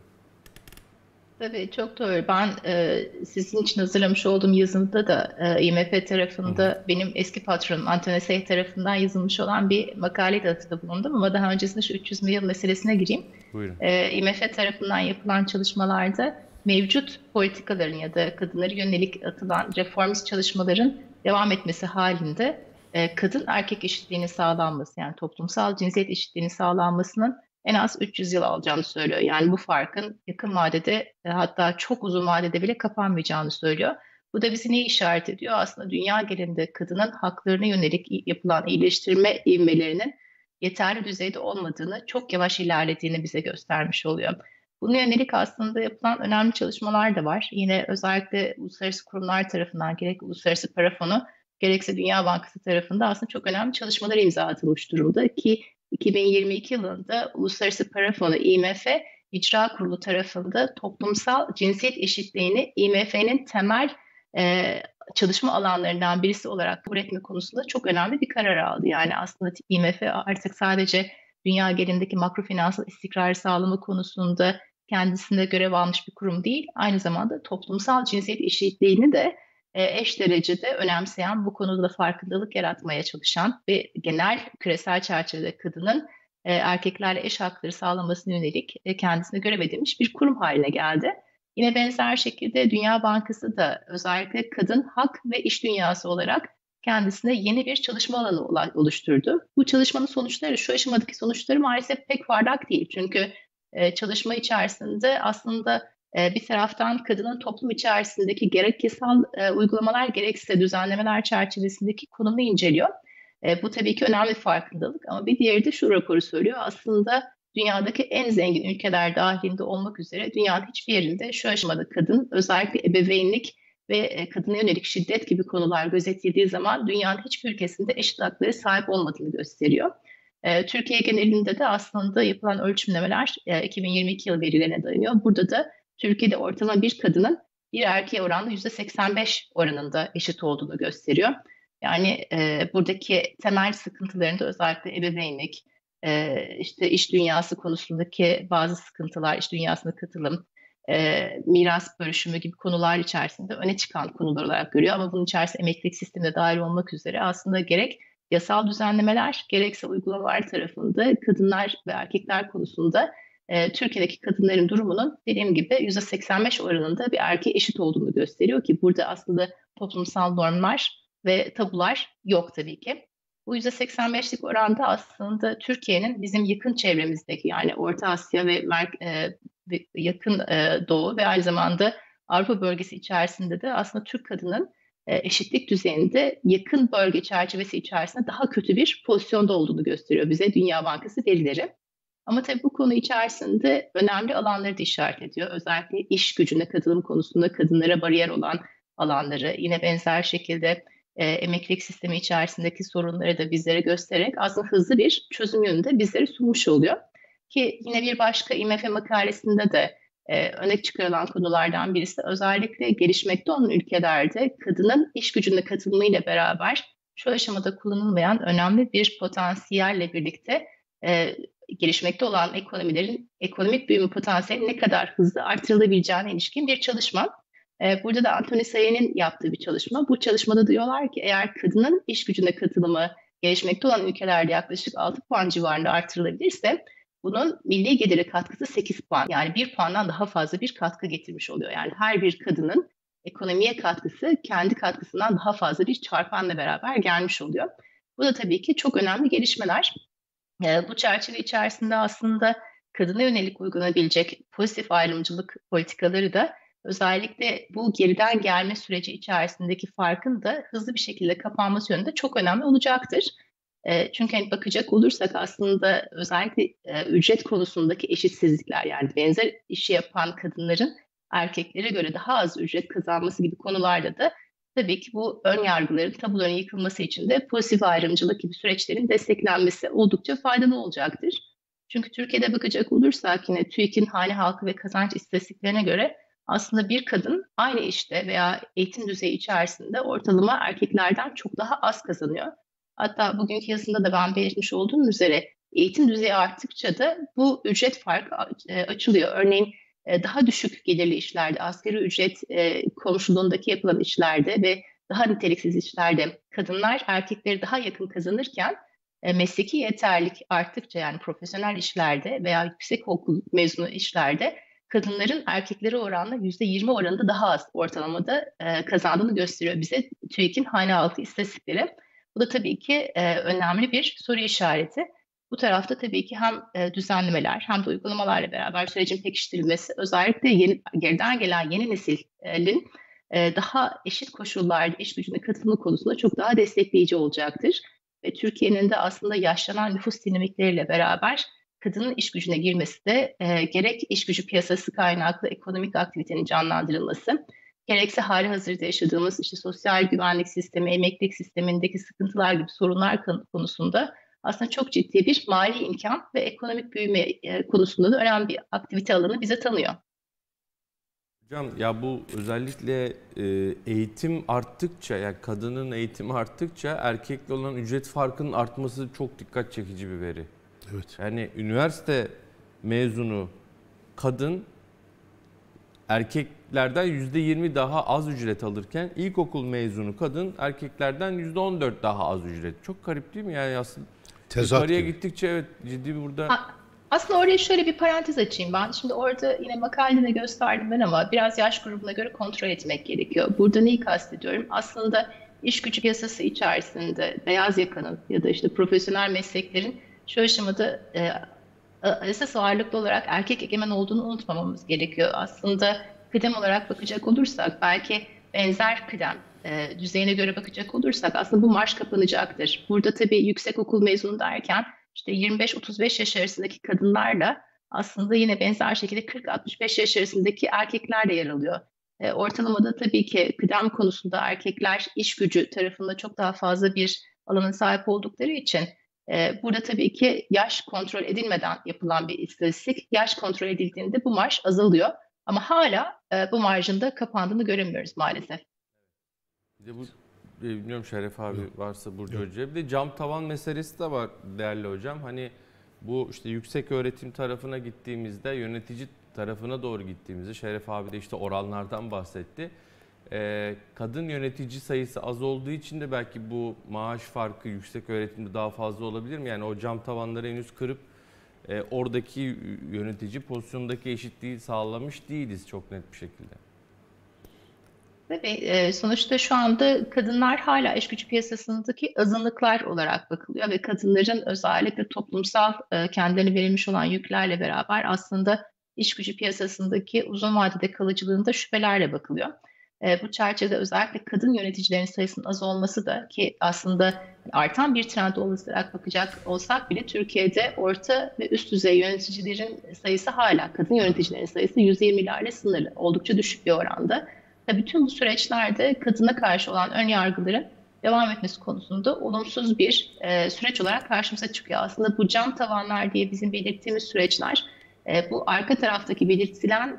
Tabii çok doğru. Ben sizin için hazırlamış olduğum yazımda da IMF tarafında benim eski patronum Anthony Sey tarafından yazılmış olan bir makale de atıfta bulundum. Ama daha öncesinde şu 300 yıl meselesine gireyim. Buyurun. IMF tarafından yapılan çalışmalarda mevcut politikaların ya da kadınlara yönelik atılan reformist çalışmaların devam etmesi halinde kadın erkek eşitliğinin sağlanması yani toplumsal cinsiyet eşitliğinin sağlanmasının en az 300 yıl alacağını söylüyor. Yani bu farkın yakın vadede hatta çok uzun vadede bile kapanmayacağını söylüyor. Bu da bizi neye işaret ediyor? Aslında dünya genelinde kadının haklarına yönelik yapılan iyileştirme ivmelerinin yeterli düzeyde olmadığını, çok yavaş ilerlediğini bize göstermiş oluyor. Buna yönelik aslında yapılan önemli çalışmalar da var. Yine özellikle uluslararası kurumlar tarafından gerek Uluslararası Para Fonu gerekse Dünya Bankası tarafında aslında çok önemli çalışmalar imza atılmış durumda ki 2022 yılında Uluslararası Para Fonu IMF İcra Kurulu tarafında toplumsal cinsiyet eşitliğini IMF'nin temel çalışma alanlarından birisi olarak kabul etme konusunda çok önemli bir karar aldı. Yani aslında IMF artık sadece dünya genelindeki makrofinansal istikrarı sağlama konusunda kendisine görev almış bir kurum değil, aynı zamanda toplumsal cinsiyet eşitliğini de eş derecede önemseyen, bu konuda da farkındalık yaratmaya çalışan ve genel küresel çerçevede kadının erkeklerle eş hakları sağlamasına yönelik kendisine görev edilmiş bir kurum haline geldi. Yine benzer şekilde Dünya Bankası da özellikle kadın hak ve iş dünyası olarak kendisine yeni bir çalışma alanı oluşturdu. Bu çalışmanın sonuçları, şu aşamadaki sonuçları maalesef pek parlak değil. Çünkü çalışma içerisinde aslında bir taraftan kadının toplum içerisindeki gerek yasal uygulamalar gerekse düzenlemeler çerçevesindeki konumu inceliyor. Bu tabii ki önemli bir farkındalık ama bir diğeri de şu raporu söylüyor. Aslında dünyadaki en zengin ülkeler dahilinde olmak üzere dünyanın hiçbir yerinde şu aşamada kadın, özellikle ebeveynlik ve kadına yönelik şiddet gibi konular gözetildiği zaman dünyanın hiçbir ülkesinde eşit haklara sahip olmadığını gösteriyor. Türkiye genelinde de aslında yapılan ölçümlemeler 2022 yılı verilerine dayanıyor. Burada da Türkiye'de ortalama bir kadının bir erkeğe oranla %85 oranında eşit olduğunu gösteriyor. Yani buradaki temel sıkıntıların da özellikle ebeveynlik, işte iş dünyası konusundaki bazı sıkıntılar, iş dünyasına katılım, miras bölüşümü gibi konular içerisinde öne çıkan konular olarak görüyor. Ama bunun içerisinde emeklilik sistemine dahil olmak üzere aslında gerek yasal düzenlemeler gerekse uygulamalar tarafında kadınlar ve erkekler konusunda Türkiye'deki kadınların durumunun dediğim gibi %85 oranında bir erkeğe eşit olduğunu gösteriyor ki burada aslında toplumsal normlar ve tabular yok tabii ki. Bu %85'lik oranda aslında Türkiye'nin bizim yakın çevremizdeki yani Orta Asya ve yakın Doğu ve aynı zamanda Avrupa bölgesi içerisinde de aslında Türk kadının eşitlik düzeyinde yakın bölge çerçevesi içerisinde daha kötü bir pozisyonda olduğunu gösteriyor bize Dünya Bankası verileri. Ama tabii bu konu içerisinde önemli alanları da işaret ediyor. Özellikle iş gücüne katılım konusunda kadınlara bariyer olan alanları, yine benzer şekilde emeklilik sistemi içerisindeki sorunları da bizlere göstererek aslında hızlı bir çözüm yönünde bizlere sunmuş oluyor. Ki yine bir başka IMF makalesinde de öne çıkarılan konulardan birisi özellikle gelişmekte olan ülkelerde kadının iş gücüne katılımıyla beraber şu aşamada kullanılmayan önemli bir potansiyelle birlikte gelişmekte olan ekonomilerin ekonomik büyüme potansiyeli ne kadar hızlı artırılabileceğine ilişkin bir çalışma. Burada da Anthony Sayé'nin yaptığı bir çalışma. Bu çalışmada diyorlar ki eğer kadının iş gücüne katılımı gelişmekte olan ülkelerde yaklaşık 6 puan civarında artırılabilirse bunun milli gelire katkısı 8 puan. Yani 1 puandan daha fazla bir katkı getirmiş oluyor. Yani her bir kadının ekonomiye katkısı kendi katkısından daha fazla bir çarpanla beraber gelmiş oluyor. Bu da tabii ki çok önemli gelişmeler. Bu çerçeve içerisinde aslında kadına yönelik uygulanabilecek pozitif ayrımcılık politikaları da özellikle bu geriden gelme süreci içerisindeki farkın da hızlı bir şekilde kapanması yönünde çok önemli olacaktır. Çünkü hani bakacak olursak aslında özellikle ücret konusundaki eşitsizlikler yani benzer işi yapan kadınların erkeklere göre daha az ücret kazanması gibi konularda da tabii ki bu ön yargıların, tabuların yıkılması için de pozitif ayrımcılık gibi süreçlerin desteklenmesi oldukça faydalı olacaktır. Çünkü Türkiye'de bakacak olursak yine TÜİK'in hane halkı ve kazanç istatistiklerine göre aslında bir kadın aynı işte veya eğitim düzeyi içerisinde ortalama erkeklerden çok daha az kazanıyor. Hatta bugünkü yazısında da ben belirtmiş olduğum üzere eğitim düzeyi arttıkça da bu ücret farkı açılıyor. Örneğin daha düşük gelirli işlerde, asgari ücret komşuluğundaki yapılan işlerde ve daha niteliksiz işlerde kadınlar erkekleri daha yakın kazanırken mesleki yeterlilik arttıkça yani profesyonel işlerde veya yüksekokul mezunu işlerde kadınların erkeklere oranla %20 oranında daha az ortalamada kazandığını gösteriyor bize TÜİK'in hane halkı istatistikleri. Bu da tabii ki önemli bir soru işareti. Bu tarafta tabii ki hem düzenlemeler hem de uygulamalarla beraber sürecin pekiştirilmesi özellikle geriden gelen yeni neslin daha eşit koşullarda iş gücüne katılımı konusunda çok daha destekleyici olacaktır. Ve Türkiye'nin de aslında yaşlanan nüfus dinamikleriyle beraber kadının iş gücüne girmesi de gerek iş gücü piyasası kaynaklı ekonomik aktivitenin canlandırılması, gerekse hali hazırda yaşadığımız işte sosyal güvenlik sistemi, emeklilik sistemindeki sıkıntılar gibi sorunlar konusunda aslında çok ciddi bir mali imkan ve ekonomik büyüme konusunda da önemli bir aktivite alanı bize tanıyor. Hocam ya bu özellikle eğitim arttıkça yani kadının eğitimi arttıkça erkekle olan ücret farkının artması çok dikkat çekici bir veri. Evet. Yani üniversite mezunu kadın erkeklerden %20 daha az ücret alırken ilkokul mezunu kadın erkeklerden %14 daha az ücret. Çok garip değil mi? Yani aslında yukarıya gittikçe evet ciddi bir burada... Aslında oraya şöyle bir parantez açayım ben. Şimdi orada yine makalede de gösterdim ben ama biraz yaş grubuna göre kontrol etmek gerekiyor. Burada neyi kastediyorum? Aslında iş gücü piyasası içerisinde beyaz yakanın ya da işte profesyonel mesleklerin şu aşamada esas ağırlıklı olarak erkek egemen olduğunu unutmamamız gerekiyor. Aslında kıdem olarak bakacak olursak, belki benzer kıdem düzeyine göre bakacak olursak aslında bu marş kapanacaktır. Burada tabii yüksekokul mezunu derken işte 25-35 yaş arasındaki kadınlarla aslında yine benzer şekilde 40-65 yaş arasındaki erkekler de yer alıyor. Ortalamada tabii ki kıdem konusunda erkekler iş gücü tarafında çok daha fazla bir alana sahip oldukları için burada tabii ki yaş kontrol edilmeden yapılan bir istatistik. Yaş kontrol edildiğinde bu marj azalıyor. Ama hala bu marjın da kapandığını göremiyoruz maalesef. Bir de bu bilmiyorum Şeref abi varsa Burcu Hoca'ya. Bir de cam tavan meselesi de var değerli hocam. Hani bu işte yüksek öğretim tarafına gittiğimizde, yönetici tarafına doğru gittiğimizde Şeref abi de işte oranlardan bahsetti. Kadın yönetici sayısı az olduğu için de belki bu maaş farkı yüksek öğretimde daha fazla olabilir mi? Yani o cam tavanları henüz kırıp oradaki yönetici pozisyondaki eşitliği sağlamış değiliz çok net bir şekilde. Tabii sonuçta şu anda kadınlar hala iş gücü piyasasındaki azınlıklar olarak bakılıyor ve kadınların özellikle toplumsal kendilerine verilmiş olan yüklerle beraber aslında iş gücü piyasasındaki uzun vadede kalıcılığında şüphelerle bakılıyor. Bu çerçevede özellikle kadın yöneticilerin sayısının az olması da ki aslında artan bir trend olarak bakacak olsak bile Türkiye'de orta ve üst düzey yöneticilerin sayısı hala kadın yöneticilerin sayısı 120'lerle sınırlı. Oldukça düşük bir oranda. Bütün bu süreçlerde kadına karşı olan ön yargıların devam etmesi konusunda olumsuz bir süreç olarak karşımıza çıkıyor. Aslında bu cam tavanlar diye bizim belirttiğimiz süreçler bu arka taraftaki belirtilen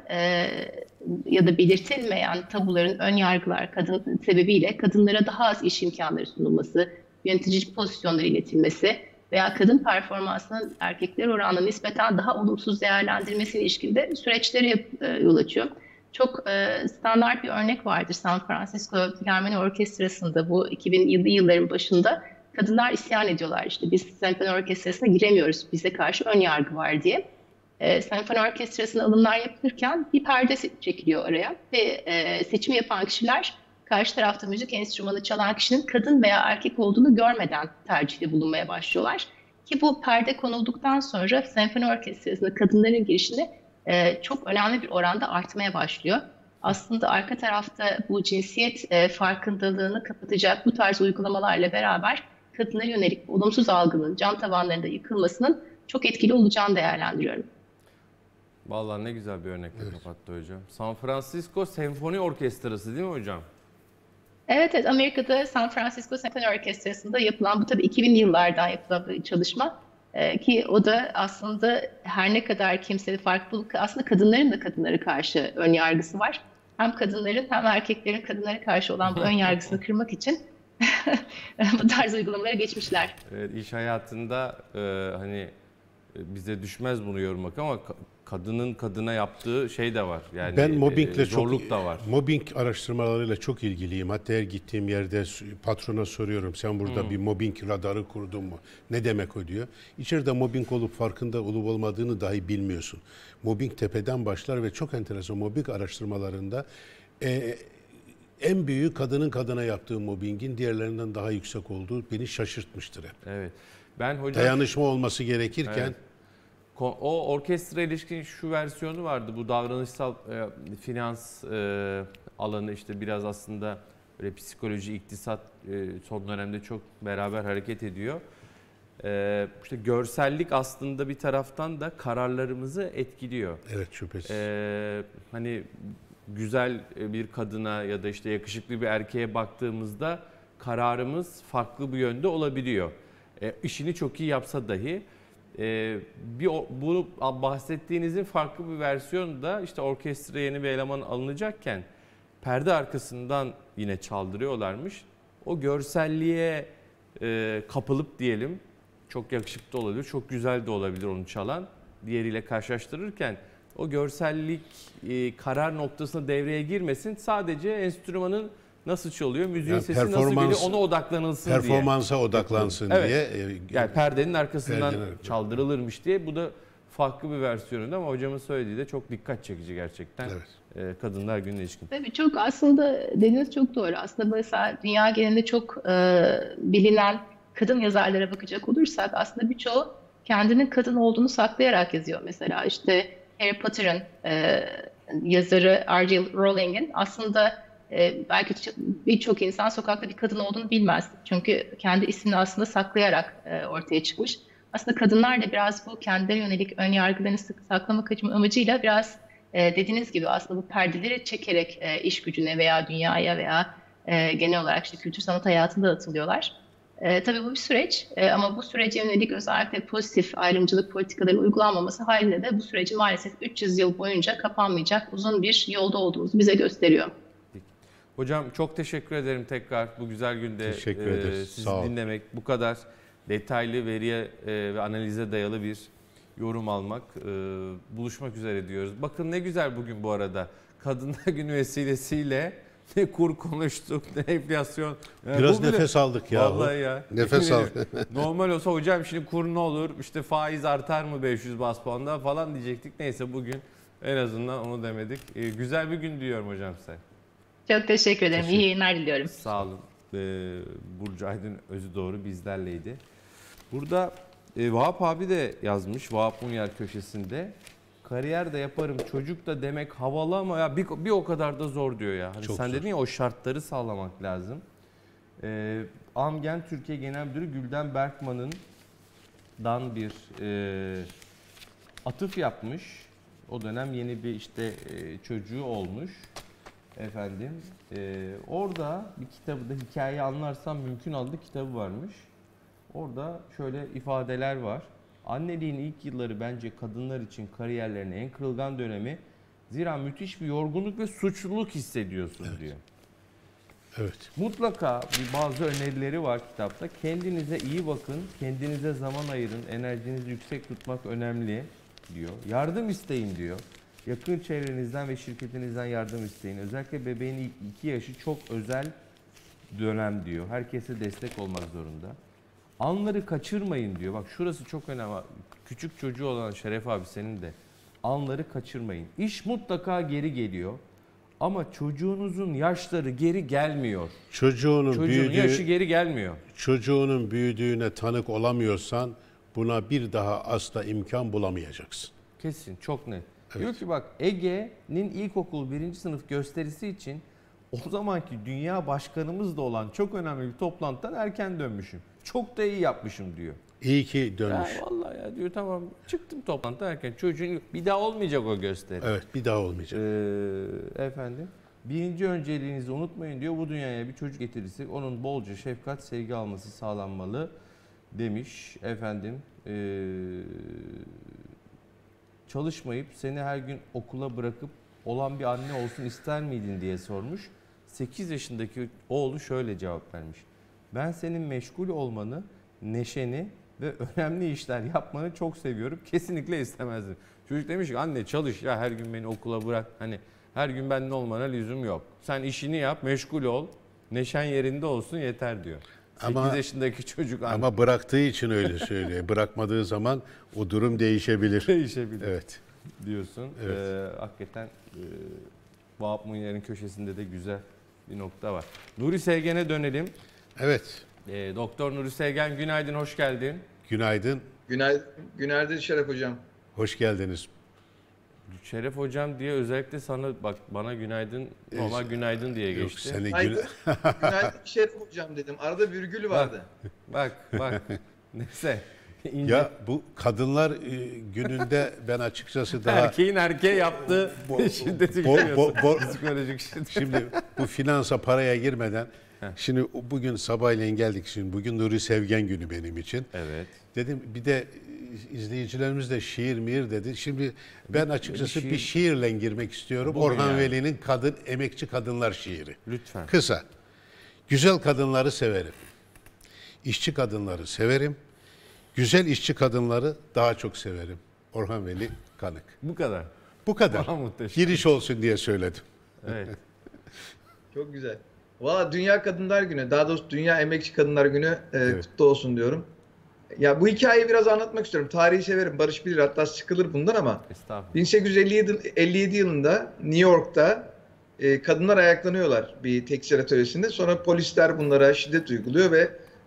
ya da belirtilmeyen tabuların ön yargılar kadın sebebiyle kadınlara daha az iş imkanları sunulması, yönetici pozisyonlara iletilmesi veya kadın performansının erkekler oranına nispeten daha olumsuz değerlendirilmesiyle ilişkin de süreçlere yol açıyor. Çok standart bir örnek vardır San Francisco Filarmoni Orkestrası'nda bu 2000'li yılların başında kadınlar isyan ediyorlar. İşte biz senfoni orkestrasına giremiyoruz, bize karşı ön yargı var diye. Senfoni orkestrasına alımlar yapılırken bir perde çekiliyor araya ve seçimi yapan kişiler karşı tarafta müzik enstrümanı çalan kişinin kadın veya erkek olduğunu görmeden tercihte bulunmaya başlıyorlar. Ki bu perde konulduktan sonra senfoni orkestrasına kadınların girişini çok önemli bir oranda artmaya başlıyor. Aslında arka tarafta bu cinsiyet farkındalığını kapatacak bu tarz uygulamalarla beraber kadınlara yönelik olumsuz algının cam tavanlarında yıkılmasının çok etkili olacağını değerlendiriyorum. Vallahi ne güzel bir örnekle kapattı hocam. San Francisco Senfoni Orkestrası değil mi hocam? Evet, Amerika'da San Francisco Senfoni Orkestrası'nda yapılan bu tabii 2000'li yıllardan yapılan bir çalışma. Ki o da aslında her ne kadar kimsede farklılık, aslında kadınların da kadınlara karşı ön yargısı var. Hem kadınların hem erkeklerin kadınlara karşı olan bu ön yargısını kırmak için bu tarz uygulamalara geçmişler. Evet, iş hayatında hani bize düşmez bunu yormak ama kadının kadına yaptığı şey de var. Yani ben mobbingle zorluk da var. Mobbing araştırmalarıyla çok ilgiliyim. Hatta her gittiğim yerde patrona soruyorum. Sen burada bir mobbing radarı kurdun mu? Ne demek o diyor. İçeride mobbing olup farkında olup olmadığını dahi bilmiyorsun. Mobbing tepeden başlar ve çok enteresan mobbing araştırmalarında en büyük kadının kadına yaptığı mobbingin diğerlerinden daha yüksek olduğu beni şaşırtmıştır hep. Evet. Ben hocam dayanışma olması gerekirken evet. O orkestra ilişkin şu versiyonu vardı. Bu davranışsal finans alanı işte biraz aslında böyle psikoloji, iktisat son dönemde çok beraber hareket ediyor. İşte görsellik aslında bir taraftan da kararlarımızı etkiliyor. Evet, şüphesiz. Hani güzel bir kadına ya da işte yakışıklı bir erkeğe baktığımızda kararımız farklı bir yönde olabiliyor. İşini çok iyi yapsa dahi. Bu bahsettiğinizin farklı bir versiyonu da işte orkestra yeni bir eleman alınacakken perde arkasından yine çaldırıyorlarmış. O görselliğe kapılıp diyelim, çok yakışıklı da olabilir, çok güzel de olabilir onu çalan. Diğeriyle karşılaştırırken o görsellik karar noktasına devreye girmesin, sadece enstrümanın nasıl çalıyor, müziğin yani sesi nasıl geliyor ona odaklanılsın diye. Performansa odaklansın evet. diye. Yani perdenin arkasından çaldırılırmış diye. Bu da farklı bir versiyonu ama hocamın söylediği de çok dikkat çekici gerçekten. Evet. Kadınlar Günü'ne ilişkin. Tabii çok aslında dediğiniz çok doğru. Aslında mesela dünya genelinde çok bilinen kadın yazarlara bakacak olursak aslında birçoğu kendinin kadın olduğunu saklayarak yazıyor. Mesela işte Harry Potter'ın yazarı R.J. Rowling'in aslında belki birçok insan sokakta bir kadın olduğunu bilmez. Çünkü kendi ismini aslında saklayarak ortaya çıkmış. Aslında kadınlar da biraz bu kendilerine yönelik ön yargılarını saklamak amacıyla biraz dediğiniz gibi aslında bu perdeleri çekerek iş gücüne veya dünyaya veya genel olarak işte kültür sanat hayatında atılıyorlar. Tabii bu bir süreç ama bu sürece yönelik özellikle pozitif ayrımcılık politikalarının uygulanmaması haliyle de bu süreci maalesef 300 yıl boyunca kapanmayacak uzun bir yolda olduğumuzu bize gösteriyor. Hocam çok teşekkür ederim tekrar bu güzel günde sizi dinlemek, bu kadar detaylı veriye ve analize dayalı bir yorum almak, buluşmak üzere diyoruz. Bakın ne güzel bugün bu arada Kadınlar Günü vesilesiyle ne kur konuştuk, ne enflasyon. Biraz nefes aldık ya. Vallahi ya. Nefes aldık. Normal olsa hocam şimdi kur ne olur, işte faiz artar mı 500 bas puanda falan diyecektik. Neyse bugün en azından onu demedik. Güzel bir gün diyorum hocam size. Çok teşekkür ederim. İyi yayınlar diliyorum. Sağ olun. Burcu Aydın özü doğru bizlerleydi. Burada Vahap abi de yazmış. Vahap Munyer köşesinde. Kariyer de yaparım, çocuk da demek havalı ama ya bir o kadar da zor diyor ya. Hani sen dedin ya o şartları sağlamak lazım. Amgen Türkiye Genel Müdürü Gülden Berkman'dan bir atıf yapmış. O dönem yeni bir işte çocuğu olmuş. Efendim orada bir kitabı da Hikayeyi Anlarsam Mümkün adlı kitabı varmış. Orada şöyle ifadeler var. Anneliğin ilk yılları bence kadınlar için kariyerlerinin en kırılgan dönemi. Zira müthiş bir yorgunluk ve suçluluk hissediyorsun diyor. Evet. Mutlaka bazı önerileri var kitapta. Kendinize iyi bakın, kendinize zaman ayırın, enerjinizi yüksek tutmak önemli diyor. Yardım isteyin diyor. Yakın çevrenizden ve şirketinizden yardım isteyin. Özellikle bebeğin ilk 2 yaşı çok özel dönem diyor. Herkese destek olmak zorunda. Anları kaçırmayın diyor. Bak şurası çok önemli. Küçük çocuğu olan Şeref abi senin de. Anları kaçırmayın. İş mutlaka geri geliyor. Ama çocuğunuzun yaşları geri gelmiyor. Çocuğunun yaşı geri gelmiyor. Çocuğunun büyüdüğüne tanık olamıyorsan buna bir daha asla imkan bulamayacaksın. Kesin, çok net. Evet. Diyor ki bak Ege'nin ilkokul 1. sınıf gösterisi için o zamanki dünya başkanımız da olan çok önemli bir toplantıdan erken dönmüşüm. Çok da iyi yapmışım diyor. İyi ki dönmüş. Ya vallahi ya diyor tamam çıktım toplantıdan erken. Çocuğun bir daha olmayacak o gösteri. Evet bir daha olmayacak. Efendim birinci önceliğinizi unutmayın diyor. Bu dünyaya bir çocuk getirirse onun bolca şefkat, sevgi alması sağlanmalı demiş. Efendim çalışmayıp seni her gün okula bırakıp olan bir anne olsun ister miydin diye sormuş. 8 yaşındaki oğlu şöyle cevap vermiş. Ben senin meşgul olmanı, neşeni ve önemli işler yapmanı çok seviyorum. Kesinlikle istemezdim. Çocuk demiş ki anne çalış ya her gün beni okula bırak. Hani her gün benimle olmana lüzum yok. Sen işini yap, meşgul ol, neşen yerinde olsun yeter diyor. 8 yaşındaki çocuk anne. Ama bıraktığı için öyle söylüyor. Bırakmadığı zaman o durum değişebilir. Değişebilir. Evet. Diyorsun. Evet. Hakikaten Vahap Munyer'in köşesinde de güzel bir nokta var. Nuri Sevgen'e dönelim. Evet. Doktor Nuri Sevgen günaydın, hoş geldin. Günaydın. Günaydın Şeref Hocam. Hoş geldiniz. Şeref Hocam diye özellikle sana bak bana günaydın, normal günaydın diye geçti. Yok, günaydın Şeref Hocam dedim. Arada virgül vardı. Bak. Neyse. Ya bu kadınlar gününde ben açıkçası daha... Erkeğin erkeğe yaptığı şiddeti görüyorsun. Psikolojik şiddet. Şimdi bu finansa paraya girmeden şimdi bugün sabahleyin geldik. Şimdi bugün Nuri Sevgen günü benim için. Evet. Dedim bir de izleyicilerimiz de şiir mihir dedi. Şimdi ben açıkçası bir şiirle girmek istiyorum. Bugün Orhan yani. Veli'nin emekçi kadınlar şiiri. Lütfen. Kısa. Güzel kadınları severim. İşçi kadınları severim. Güzel işçi kadınları daha çok severim. Orhan Veli Kanık. Bu kadar. Bu kadar. Aha, muhteşem. Giriş olsun diye söyledim. Evet. Çok güzel. Valla Dünya Kadınlar Günü, daha doğrusu Dünya Emekçi Kadınlar Günü kutlu olsun diyorum. Ya bu hikayeyi biraz anlatmak istiyorum. Tarihi severim. Barış bilir, hatta sıkılır bundan ama. 1857 yılında New York'ta kadınlar ayaklanıyorlar bir tekstil atölyesinde. Sonra polisler bunlara şiddet uyguluyor ve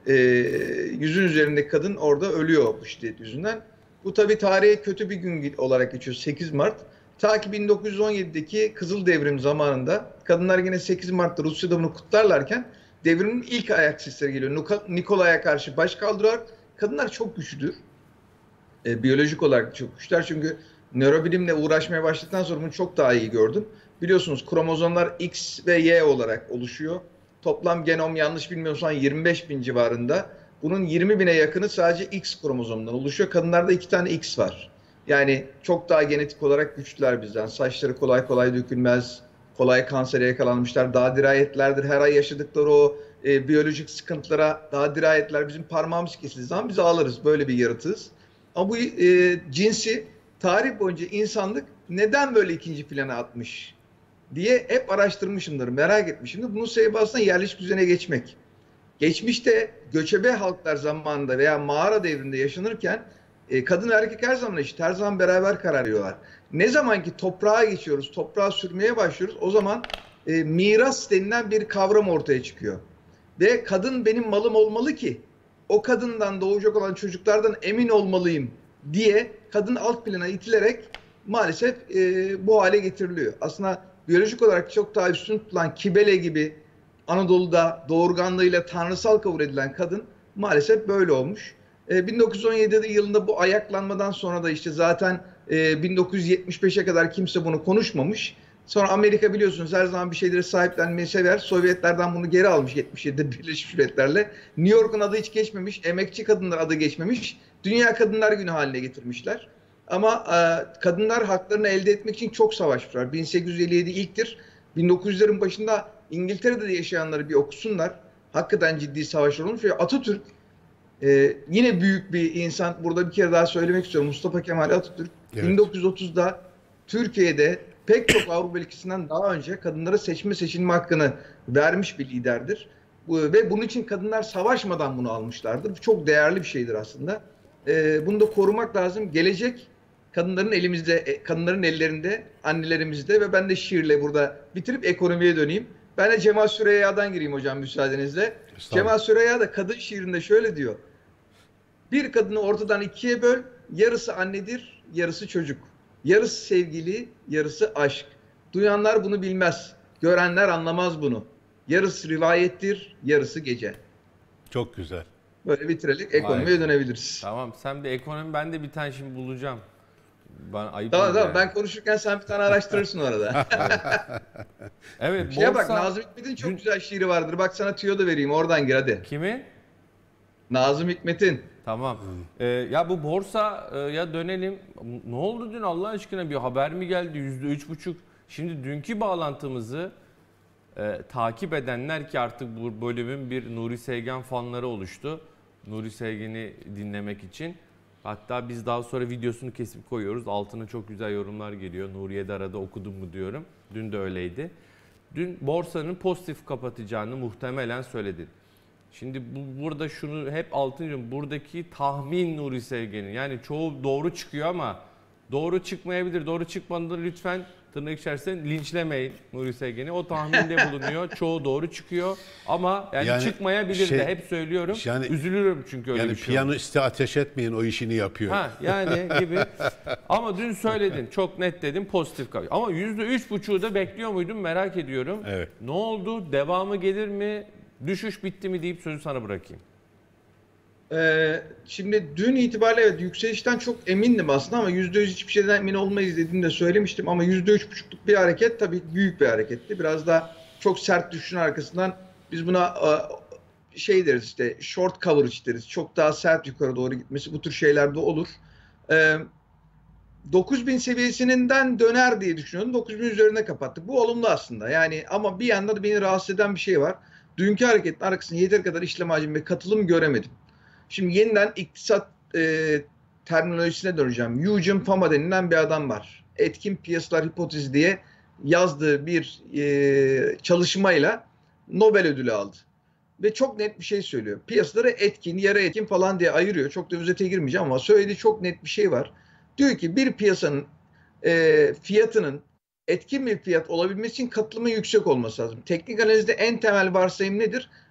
100'ün üzerinde kadın orada ölüyor bu şiddet yüzünden. Bu tabii tarihe kötü bir gün olarak geçiyor, 8 Mart. Ta ki 1917'deki Kızıl Devrim zamanında kadınlar yine 8 Mart'ta Rusya'da bunu kutlarlarken devrimin ilk ayak sesleri geliyor. Nikolay'a karşı baş kaldırıyorlar. Kadınlar çok güçlüdür. Biyolojik olarak çok güçler, çünkü nörobilimle uğraşmaya başladıktan sonra bunu çok daha iyi gördüm. Biliyorsunuz kromozomlar X ve Y olarak oluşuyor. Toplam genom yanlış bilmiyorsam 25 bin civarında. Bunun 20 bine yakını sadece X kromozomundan oluşuyor. Kadınlarda 2 tane X var. Yani çok daha genetik olarak güçlüler bizden. Saçları kolay kolay dökülmez. Kolay kansere yakalanmışlar. Daha dirayetlerdir. Her ay yaşadıkları o biyolojik sıkıntılara daha dirayetler. Bizim parmağımız kesildiği zaman biz ağlarız. Böyle bir yaratığız. Ama bu cinsi tarih boyunca insanlık neden böyle ikinci plana atmış diye hep araştırmışımdır, merak etmişimdir. Bunun sebebi aslında yerleşik düzene geçmek. Geçmişte göçebe halklar zamanında veya mağara devrinde yaşanırken kadın erkek her zaman eşit, her zaman beraber karar veriyorlar. Ne zaman ki toprağa geçiyoruz, toprağa sürmeye başlıyoruz, o zaman miras denilen bir kavram ortaya çıkıyor. Ve kadın benim malım olmalı ki o kadından doğacak olan çocuklardan emin olmalıyım diye kadın alt plana itilerek maalesef bu hale getiriliyor. Aslında biyolojik olarak çok daha üstün tutulan Kibele gibi Anadolu'da doğurganlığıyla tanrısal kabul edilen kadın maalesef böyle olmuş. 1917 yılında bu ayaklanmadan sonra da işte zaten 1975'e kadar kimse bunu konuşmamış. Sonra Amerika biliyorsunuz her zaman bir şeylere sahiplenmeyi sever. Sovyetlerden bunu geri almış 77'de Birleşmiş Milletler'le. New York'un adı hiç geçmemiş. Emekçi kadınlar adı geçmemiş. Dünya Kadınlar Günü haline getirmişler. Ama kadınlar haklarını elde etmek için çok savaşmışlar. 1857 ilktir. 1900'lerin başında İngiltere'de de yaşayanları bir okusunlar. Hakikaten ciddi savaşlar olmuş. Ve Atatürk yine büyük bir insan. Burada bir kere daha söylemek istiyorum. Mustafa Kemal Atatürk evet. 1930'da Türkiye'de pek çok Avrupa ülkesinden daha önce kadınlara seçilme hakkını vermiş bir liderdir. Ve bunun için kadınlar savaşmadan bunu almışlardır. Bu çok değerli bir şeydir aslında. Bunu da korumak lazım. Gelecek kadınların elimizde, kadınların ellerinde, annelerimizde ve ben de şiirle burada bitirip ekonomiye döneyim. Ben de Cemal Süreyya'dan gireyim hocam müsaadenizle. Cemal Süreyya da kadın şiirinde şöyle diyor. Bir kadını ortadan ikiye böl, yarısı annedir, yarısı çocuk. Yarısı sevgili, yarısı aşk. Duyanlar bunu bilmez, görenler anlamaz bunu. Yarısı rivayettir, yarısı gece. Çok güzel. Böyle bitirelim, ekonomiye dönebiliriz. Tamam, sen bir ekonomi, ben de bir tane şimdi bulacağım. Ayıp tamam, ben konuşurken sen bir tane araştırırsın orada. Evet. Şeye bak, Nazım Hikmet'in çok güzel şiiri vardır. Bak sana tüyo da vereyim, oradan gir hadi. Kimi? Nazım Hikmet'in. Tamam. Ya bu borsaya dönelim. Ne oldu dün Allah aşkına, bir haber mi geldi? %3,5. Şimdi dünkü bağlantımızı takip edenler, ki artık bu bölümün bir Nuri Sevgen fanları oluştu. Nuri Sevgen'i dinlemek için. Hatta biz daha sonra videosunu kesip koyuyoruz. Altına çok güzel yorumlar geliyor. Nuriye de arada okudum mu diyorum. Dün de öyleydi. Dün borsanın pozitif kapatacağını muhtemelen söyledi. Şimdi burada şunu hep altını diyorum. Buradaki tahmin Nuri Sevgen'in. Yani çoğu doğru çıkıyor ama doğru çıkmayabilir. Doğru çıkmadığı lütfen tırnak içerisinde linçlemeyin Nuri Sevgen'i. O tahminde bulunuyor. Çoğu doğru çıkıyor ama yani çıkmayabilir de hep söylüyorum. Yani, üzülürüm çünkü öyle bir şey. Yani piyanoiste ateş etmeyin, o işini yapıyor. Yani gibi. Ama dün söyledin, çok net dedim, pozitif kalıyor. Ama %3,5'u da bekliyor muydun merak ediyorum. Evet. Ne oldu? Devamı gelir mi? Düşüş bitti mi deyip sözü sana bırakayım. Şimdi dün itibariyle evet yükselişten çok emindim aslında ama %100 hiçbir şeyden emin olmayız dediğimi de söylemiştim ama %3,5'luk bir hareket tabii büyük bir hareketti. Biraz da çok sert düşüşün arkasından biz buna şey deriz, işte short coverage deriz. Çok daha sert yukarı doğru gitmesi, bu tür şeyler de olur. 9.000 seviyesinden döner diye düşünüyordum. 9.000 üzerine kapattık. Bu olumlu aslında. Yani ama bir yandan da beni rahatsız eden bir şey var. Dünkü hareketin arkasında yeteri kadar işlem hacmi ve katılım göremedim. Şimdi yeniden iktisat terminolojisine döneceğim. Eugene Fama denilen bir adam var. Etkin piyasalar hipotezi diye yazdığı bir çalışmayla Nobel ödülü aldı. Ve çok net bir şey söylüyor. Piyasaları etkin, yarı etkin falan diye ayırıyor. Çok da özete girmeyeceğim ama söylediği çok net bir şey var. Diyor ki bir piyasanın fiyatının etkin bir fiyat olabilmesi için katılımın yüksek olması lazım. Teknik analizde en temel varsayım nedir?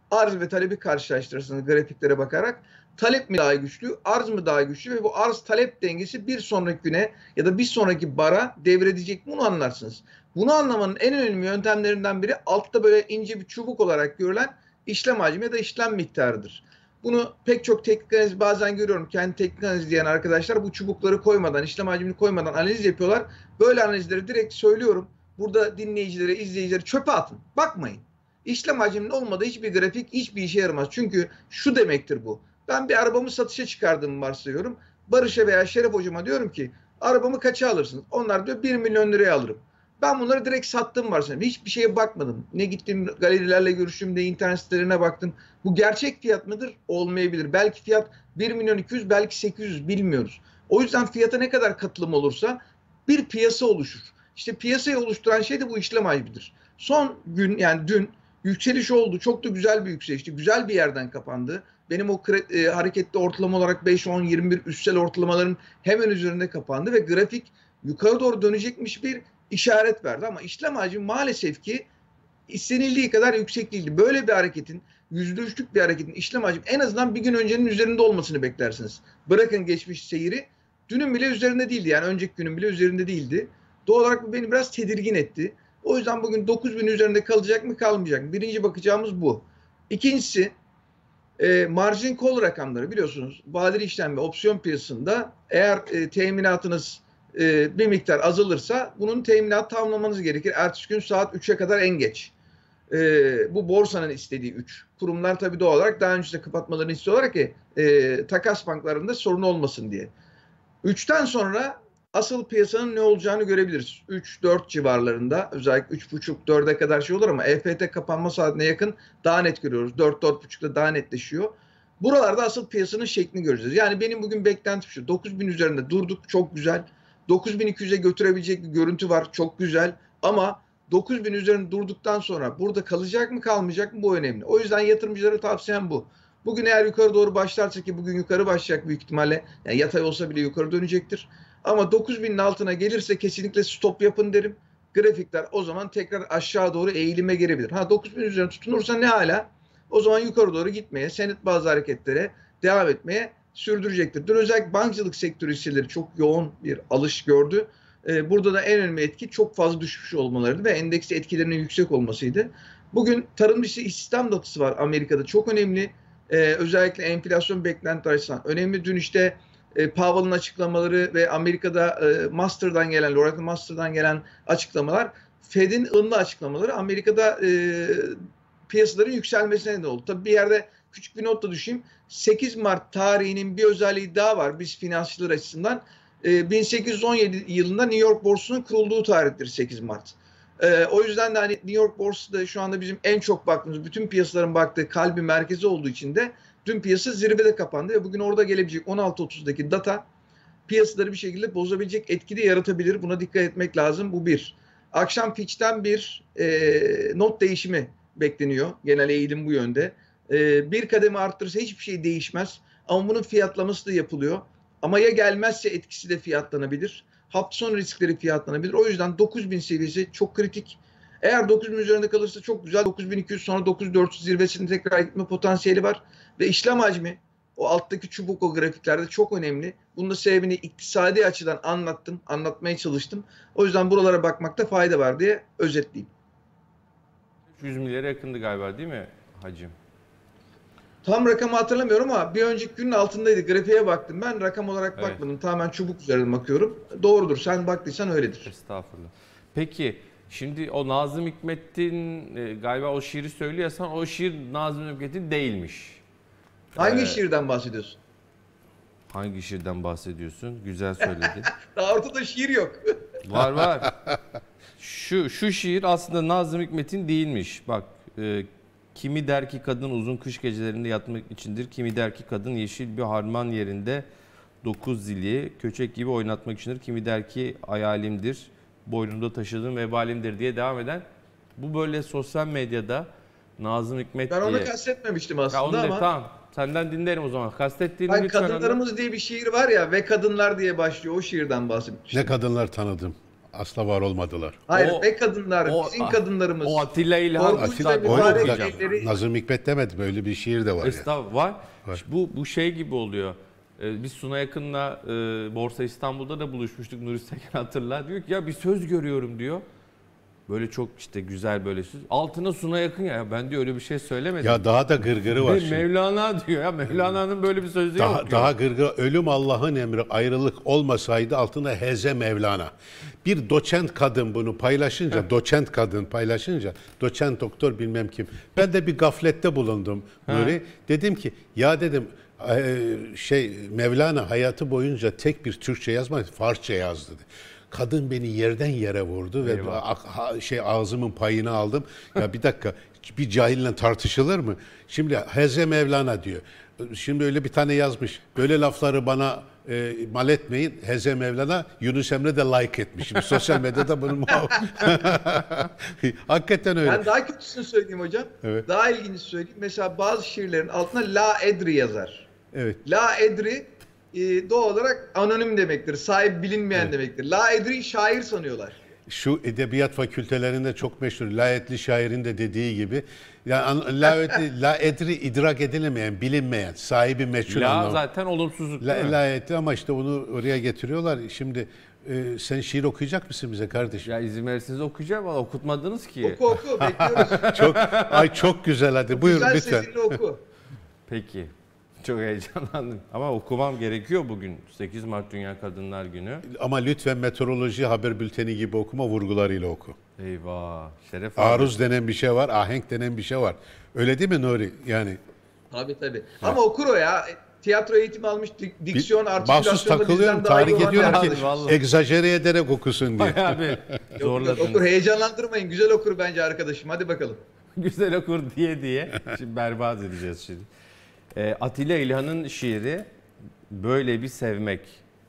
arz ve talebi karşılaştırırsınız grafiklere bakarak. Talep mi daha güçlü, arz mı daha güçlü ve bu arz talep dengesi bir sonraki güne ya da bir sonraki bara devredecek, bunu anlarsınız. Bunu anlamanın en önemli yöntemlerinden biri altta böyle ince bir çubuk olarak görülen işlem hacmi ya da işlem miktarıdır. Bunu pek çok teknik analiz bazen görüyorum. Kendi teknik analiz diyen arkadaşlar bu çubukları koymadan, işlem hacmini koymadan analiz yapıyorlar. Böyle analizleri direkt söylüyorum. Burada dinleyicilere, izleyicilere çöpe atın. Bakmayın. İşlem hacminin olmadığı hiçbir grafik hiçbir işe yaramaz. Çünkü şu demektir bu. Ben bir arabamı satışa çıkardığımı varsayıyorum. Barış'a veya Şeref hocama diyorum ki arabamı kaça alırsınız? Onlar diyor 1 milyon liraya alırım. Ben bunları direkt sattım varsayıyorum. Hiçbir şeye bakmadım. Ne gittim galerilerle görüştüm, ne internet sitelerine baktım. Bu gerçek fiyat mıdır? Olmayabilir. Belki fiyat 1 milyon 200, belki 800, bilmiyoruz. O yüzden fiyata ne kadar katılım olursa bir piyasa oluşur. İşte piyasayı oluşturan şey de bu işlem hacmidir. Son gün, yani dün yükseliş oldu. Çok da güzel bir yükselişti. Güzel bir yerden kapandı. Benim o hareketli ortalama olarak 5, 10, 21 üstsel ortalamaların hemen üzerinde kapandı ve grafik yukarı doğru dönecekmiş bir işaret verdi. Ama işlem hacmi maalesef ki istenildiği kadar yüksek değildi. Böyle bir hareketin, %3'lük bir hareketin işlem hacmi en azından bir gün öncenin üzerinde olmasını beklersiniz. Bırakın geçmiş seyri, dünün bile üzerinde değildi. Yani önceki günün bile üzerinde değildi. Doğal olarak bu beni biraz tedirgin etti. O yüzden bugün 9.000 üzerinde kalacak mı kalmayacak mı? Birinci bakacağımız bu. İkincisi margin call rakamları, biliyorsunuz vadeli işlem ve opsiyon piyasasında eğer teminatınız bir miktar azalırsa bunun teminat tamamlamanız gerekir. Ertesi gün saat 3'e kadar en geç. Bu borsanın istediği 3. Kurumlar tabii doğal olarak daha önce de kapatmalarını istiyorlar ki takas banklarında sorun olmasın diye. 3'ten sonra asıl piyasanın ne olacağını görebiliriz. 3-4 civarlarında, özellikle 3.5-4'e kadar şey olur ama EFT kapanma saatine yakın daha net görüyoruz. 4-4.5'da daha netleşiyor. Buralarda asıl piyasanın şeklini göreceğiz. Yani benim bugün beklentim şu. 9.000 üzerinde durduk, çok güzel. 9.200'e götürebilecek bir görüntü var, çok güzel. Ama 9.000 üzerinde durduktan sonra burada kalacak mı kalmayacak mı, bu önemli. O yüzden yatırımcılara tavsiyem bu. Bugün eğer yukarı doğru başlarsa, ki bugün yukarı başlayacak büyük ihtimalle, yani yatay olsa bile yukarı dönecektir. Ama 9.000'in altına gelirse kesinlikle stop yapın derim. Grafikler o zaman tekrar aşağı doğru eğilime gelebilir. 9.000 üzerine tutunursa ne hala? O zaman yukarı doğru gitmeye, senet bazı hareketlere devam etmeye sürdürecektir. Dün özellikle bankacılık sektörü hisseleri çok yoğun bir alış gördü. Burada da en önemli etki çok fazla düşmüş olmalarıydı ve endeks etkilerinin yüksek olmasıydı. Bugün tarım dışı istihdam datası var Amerika'da, çok önemli. Özellikle enflasyon beklentileri açısından önemli. Dün işte Powell'ın açıklamaları ve Amerika'da Loretta Master'dan gelen açıklamalar, Fed'in ılımlı açıklamaları Amerika'da piyasaların yükselmesine neden oldu. Tabii bir yerde küçük bir not da düşeyim. 8 Mart tarihinin bir özelliği daha var biz finansçılar açısından. 1817 yılında New York borsunun kurulduğu tarihtir 8 Mart. O yüzden de hani New York borsası da şu anda bizim en çok baktığımız, bütün piyasaların baktığı kalbi merkezi olduğu için de dün piyasa zirvede kapandı ve bugün orada gelebilecek 16.30'daki data piyasaları bir şekilde bozabilecek etki de yaratabilir. Buna dikkat etmek lazım. Bu bir. Akşam Fitch'ten bir not değişimi bekleniyor. Genel eğilim bu yönde. Bir kademe arttırırsa hiçbir şey değişmez. Ama bunun fiyatlaması da yapılıyor. Ama ya gelmezse etkisi de fiyatlanabilir. Hafta sonu riskleri fiyatlanabilir. O yüzden 9.000 seviyesi çok kritik. Eğer 9.000 üzerinde kalırsa çok güzel. 9.200 sonra 9.400 zirvesine tekrar gitme potansiyeli var. Ve işlem hacmi, o alttaki çubuk, o grafiklerde çok önemli. Bunun da sebebini iktisadi açıdan anlattım, anlatmaya çalıştım. O yüzden buralara bakmakta fayda var diye özetleyeyim. 100 milyara yakındı galiba değil mi hacim? Tam rakamı hatırlamıyorum ama bir önceki günün altındaydı. Grafiğe baktım. Ben rakam olarak bakmadım. Evet. Tamamen çubuk üzerinden bakıyorum. Doğrudur. Sen baktıysan öyledir. Estağfurullah. Peki şimdi o Nazım Hikmet'in galiba o şiiri söylüyorsan o şiir Nazım Hikmet'in değilmiş. Hangi şiirden bahsediyorsun? Hangi şiirden bahsediyorsun? Güzel söyledin. Daha ortada şiir yok. Var. Şu şiir aslında Nazım Hikmet'in değilmiş. Bak kimi der ki kadın uzun kış gecelerinde yatmak içindir. Kimi der ki kadın yeşil bir harman yerinde 9 zili köçek gibi oynatmak içindir. Kimi der ki hayalimdir, boynumda taşıdığım vebalimdir diye devam eden. Bu böyle sosyal medyada Nazım Hikmet diye. Ben onu diye kastetmemiştim aslında ama. Tamam. Senden dinlerim o zaman. Kastettiğini lütfen. Kadınlarımız diye bir şiir var ya, ve kadınlar diye başlıyor. O şiirden bahsetmiştim. Ne kadınlar tanıdım. Asla var olmadılar. Hayır, ve kadınlar, bizim kadınlarımız. O Atilla İlhan. Korkunçla mübarek elleri. Nazım Hikmet demedim, öyle bir şiir de var. Estağfurullah, var. Bu şey gibi oluyor. Biz Suna Yakın'la Borsa İstanbul'da da buluşmuştuk. Nuri Seken hatırlar. Diyor ki ya bir söz görüyorum diyor. Böyle çok işte güzel böyle söz. Altına Suna Yakın ya. Ben diyor öyle bir şey söylemedim. Ya daha da gırgırı var şimdi. Mevlana diyor ya. Mevlana'nın böyle bir sözü yok. Daha gırgırı. Ölüm Allah'ın emri, ayrılık olmasaydı altına heze Mevlana. Bir doçent kadın bunu paylaşınca, doçent doktor bilmem kim. Ben de bir gaflette bulundum Nuri. Dedim ki ya dedim Mevlana hayatı boyunca tek bir Türkçe yazmadı, Farsça yazdı. Kadın beni yerden yere vurdu ve ağzımın payını aldım. Ya bir dakika, bir cahille tartışılır mı? Şimdi Heze Mevlana diyor. Şimdi öyle bir tane yazmış. Böyle lafları bana mal etmeyin. Heze Mevlana, Yunus Emre de like etmiş. Şimdi sosyal medyada bunu hakikaten öyle. Ben daha kötüsünü söyleyeyim hocam. Evet. Daha ilginç söyleyeyim. Mesela bazı şiirlerin altına La Edri yazar. Evet. La Edri doğal olarak anonim demektir. Sahibi bilinmeyen demektir. La Edri şair sanıyorlar. Şu edebiyat fakültelerinde çok meşhur. Laetli şairin de dediği gibi. Yani la edri idrak edilemeyen, bilinmeyen, sahibi meçhul anlamı. Zaten olumsuzluk değil mi? Laetli ama işte onu oraya getiriyorlar. Şimdi sen şiir okuyacak mısın bize kardeşim? Ya izin verirseniz okuyacağım ama okutmadınız ki. Oku bekliyoruz. Çok güzel, hadi buyurun güzel lütfen. sesinle oku. Peki. Çok heyecanlandım. Ama okumam gerekiyor bugün. 8 Mart Dünya Kadınlar Günü. Ama lütfen meteoroloji haber bülteni gibi okuma, vurgularıyla oku. Eyvah. Şeref abi. Aruz denen bir şey var, ahenk denen bir şey var. Öyle değil mi Nuri? Yani. Tabii. Ama okur o ya. Tiyatro eğitimi almış, diksiyon, Mahsus artikülasyonda takılıyorum, bizden daha iyi tahrik olan ediyorum bir ki arkadaş. egzajere ederek okusun diye. Abi zorladınız. Okur, heyecanlandırmayın. Güzel okur bence arkadaşım. Hadi bakalım. Güzel okur diye. Şimdi berbat edeceğiz şimdi. Atilla İlhan'ın şiiri böyle bir sevmek.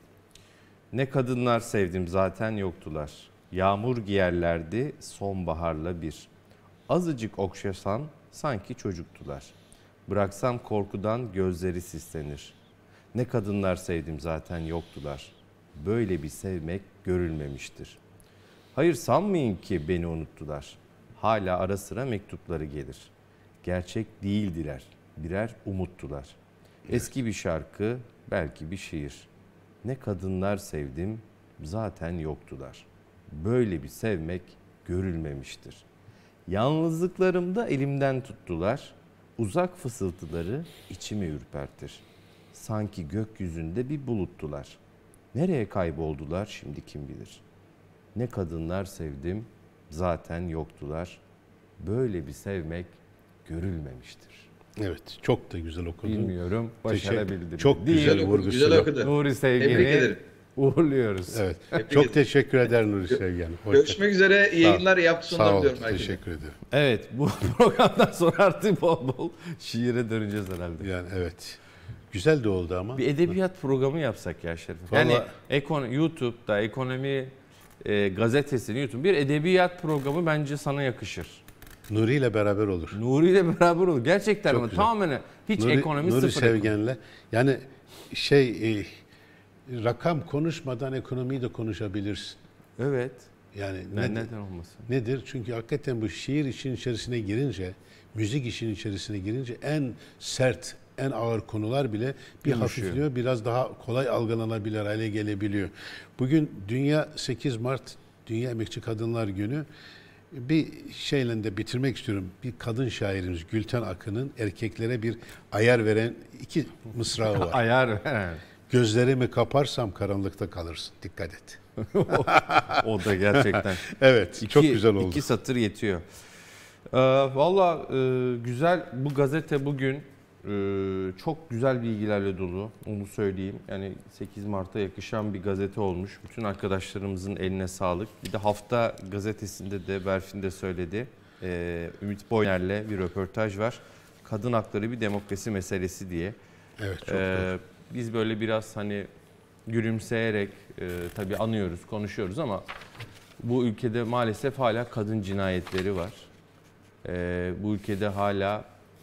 Ne kadınlar sevdim zaten yoktular. Yağmur giyerlerdi sonbaharla bir. Azıcık okşasam sanki çocuktular. Bıraksam korkudan gözleri sislenir. Ne kadınlar sevdim zaten yoktular. Böyle bir sevmek görülmemiştir. Hayır sanmayın ki beni unuttular. Hala ara sıra mektupları gelir. Gerçek değildiler. Birer umuttular. Eski bir şarkı, belki bir şiir. Ne kadınlar sevdim, zaten yoktular. Böyle bir sevmek görülmemiştir. Yalnızlıklarımda elimden tuttular. Uzak fısıltıları içimi ürpertir. Sanki gökyüzünde bir buluttular. Nereye kayboldular şimdi kim bilir. Ne kadınlar sevdim, zaten yoktular. Böyle bir sevmek görülmemiştir. Evet, çok da güzel okudun. Bilmiyorum, başarabildim. Çok Değil. güzel vurgusu. Güzel okudu. Nuri Tebrik Sevgen'i ederim. uğurluyoruz. Evet. Çok teşekkür ederim Nuri Sevgen. Görüşmek üzere. İyi yayınlar, iyi hafta Sağ sonları ol. diliyorum herkese. Teşekkür ederim. Evet, bu programdan sonra artık bol bol şiire döneceğiz herhalde. Yani evet. Güzel de oldu ama. Bir edebiyat programı yapsak ya Şerif. Yani YouTube'da ekonomi gazetesini YouTube bir edebiyat programı bence sana yakışır. Nuri ile beraber olur. Nuri ile beraber olur. Gerçekten Çok ama güzel. tamamen hiç Nuri, ekonomi Nuri sıfır. Sevgen'le. Yani rakam konuşmadan ekonomiyi de konuşabilirsin. Evet. Yani Neden olmasın? Nedir? Çünkü hakikaten bu şiir işin içerisine girince, müzik işin içerisine girince en sert, en ağır konular bile bir hafifliyor, biraz daha kolay algılanabilir hale gelebiliyor. Bugün 8 Mart Dünya Emekçi Kadınlar Günü. Bir şeyle de bitirmek istiyorum. Bir kadın şairimiz Gülten Akın'ın erkeklere bir ayar veren 2 mısrağı var. Ayar veren. Gözlerimi kaparsam karanlıkta kalırsın. Dikkat et. O da gerçekten. Evet, çok güzel oldu. 2 satır yetiyor. Valla güzel. Bu gazete bugün çok güzel bilgilerle dolu. Onu söyleyeyim. Yani 8 Mart'a yakışan bir gazete olmuş. Bütün arkadaşlarımızın eline sağlık. Bir de Hafta gazetesinde de Berfin de söyledi. Ümit Boyner'le bir röportaj var. Kadın hakları bir demokrasi meselesi diye. Evet, çok doğru. Biz böyle biraz hani gülümseyerek tabii anıyoruz, konuşuyoruz ama bu ülkede maalesef hala kadın cinayetleri var. Bu ülkede hala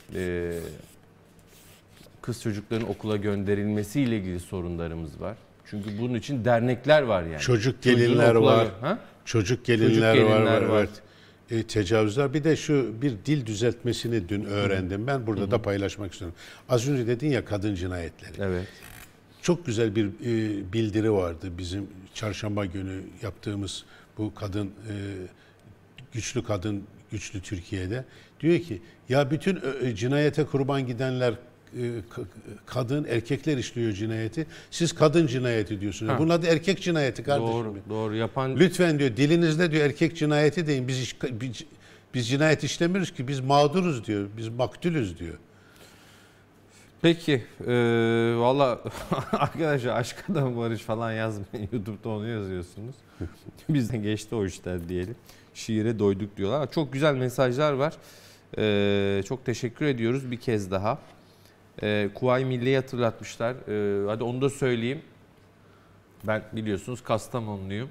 kız çocukların okula gönderilmesiyle ilgili sorunlarımız var. Çünkü bunun için dernekler var yani. Çocuk gelinler var. Çocuk gelinler var. var. Evet. Tecavüzler. Bir de bir dil düzeltmesini dün öğrendim. Ben burada da paylaşmak istiyorum. Az önce dedin ya kadın cinayetleri. Evet. Çok güzel bir bildiri vardı bizim çarşamba günü yaptığımız bu güçlü kadın, güçlü Türkiye'de. Diyor ki ya bütün cinayete kurban gidenler kadın, erkekler işliyor cinayeti. Siz kadın cinayeti diyorsunuz. Bunun adı erkek cinayeti kardeşim. Doğru yapan. Lütfen diyor dilinizde diyor erkek cinayeti deyin. Biz cinayet işlemiyoruz ki, biz mağduruz diyor. Biz maktulüz diyor. Peki, valla arkadaşlar aşk adamı Barış falan yazmayın. YouTube'da onu yazıyorsunuz. Bizden geçti o işler diyelim. Şiire doyduk diyorlar. Çok güzel mesajlar var. Çok teşekkür ediyoruz bir kez daha. Kuvayi Milli'yi hatırlatmışlar. Hadi onu da söyleyeyim. Ben biliyorsunuz Kastamonluyum.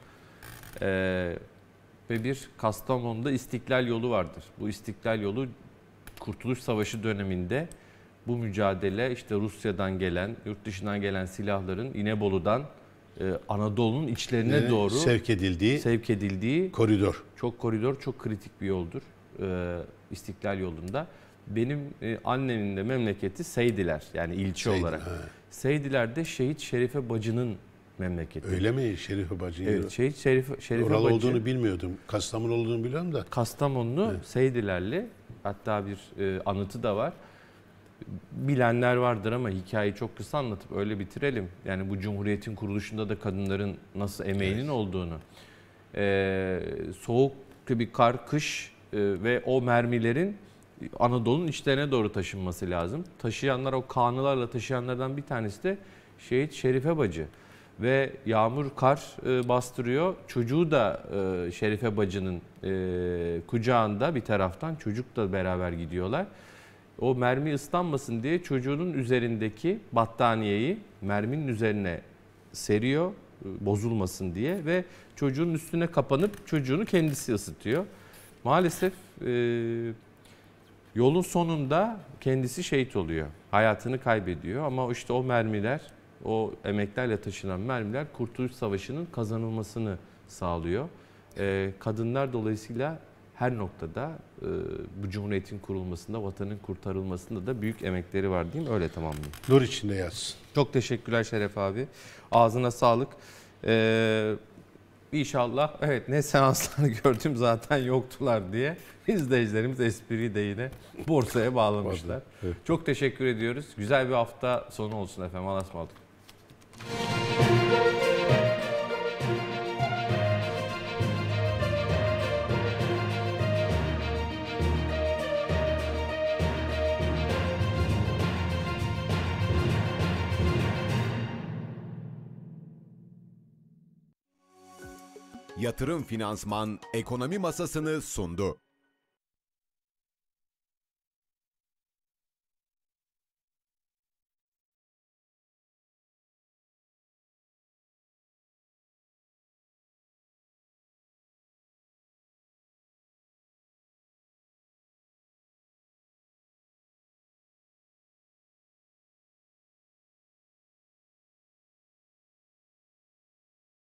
Ve bir Kastamonu'da İstiklal Yolu vardır. Bu İstiklal Yolu Kurtuluş Savaşı döneminde bu mücadele işte Rusya'dan gelen, yurt dışından gelen silahların İnebolu'dan Anadolu'nun içlerine doğru sevk edildiği koridor. Çok kritik bir yoldur İstiklal Yolu'nda. Benim annemin de memleketi Seydiler, yani ilçe olarak. Seydiler'de Şehit Şerife Bacı'nın memleketi. Öyle mi Şerife Bacı? Evet, Şehit Şerife Oralı Bacı. olduğunu bilmiyordum. Kastamonu olduğunu biliyorum da. Kastamonlu, evet. Seydilerli, hatta bir anıtı da var. Bilenler vardır ama hikayeyi çok kısa anlatıp öyle bitirelim. Yani bu Cumhuriyet'in kuruluşunda da kadınların nasıl emeğinin olduğunu. Soğuk bir kar, kış ve o mermilerin Anadolu'nun içlerine doğru taşınması lazım. Taşıyanlar, o kanılarla taşıyanlardan bir tanesi de Şehit Şerife Bacı. Ve yağmur, kar bastırıyor. Çocuğu da Şerife Bacı'nın kucağında bir taraftan, çocukla beraber gidiyorlar. O mermi ıslanmasın diye çocuğunun üzerindeki battaniyeyi merminin üzerine seriyor, bozulmasın diye ve çocuğun üstüne kapanıp çocuğunu kendisi ısıtıyor. Maalesef yolun sonunda kendisi şehit oluyor, hayatını kaybediyor ama işte o mermiler, o emeklerle taşınan mermiler Kurtuluş Savaşı'nın kazanılmasını sağlıyor. Kadınlar dolayısıyla her noktada bu Cumhuriyet'in kurulmasında, vatanın kurtarılmasında da büyük emekleri var diyeyim, öyle tamamlayayım. Nur içinde yatsın. Çok teşekkürler Şeref abi. Ağzına sağlık. İnşallah, evet, ne seanslar gördüm zaten yoktular diye izleyicilerimiz espriyi de yine borsaya bağlamışlar. Evet. Çok teşekkür ediyoruz. Güzel bir hafta sonu olsun efendim. Allah'a ısmarladık. Yatırım Finansman ekonomi masasını sundu.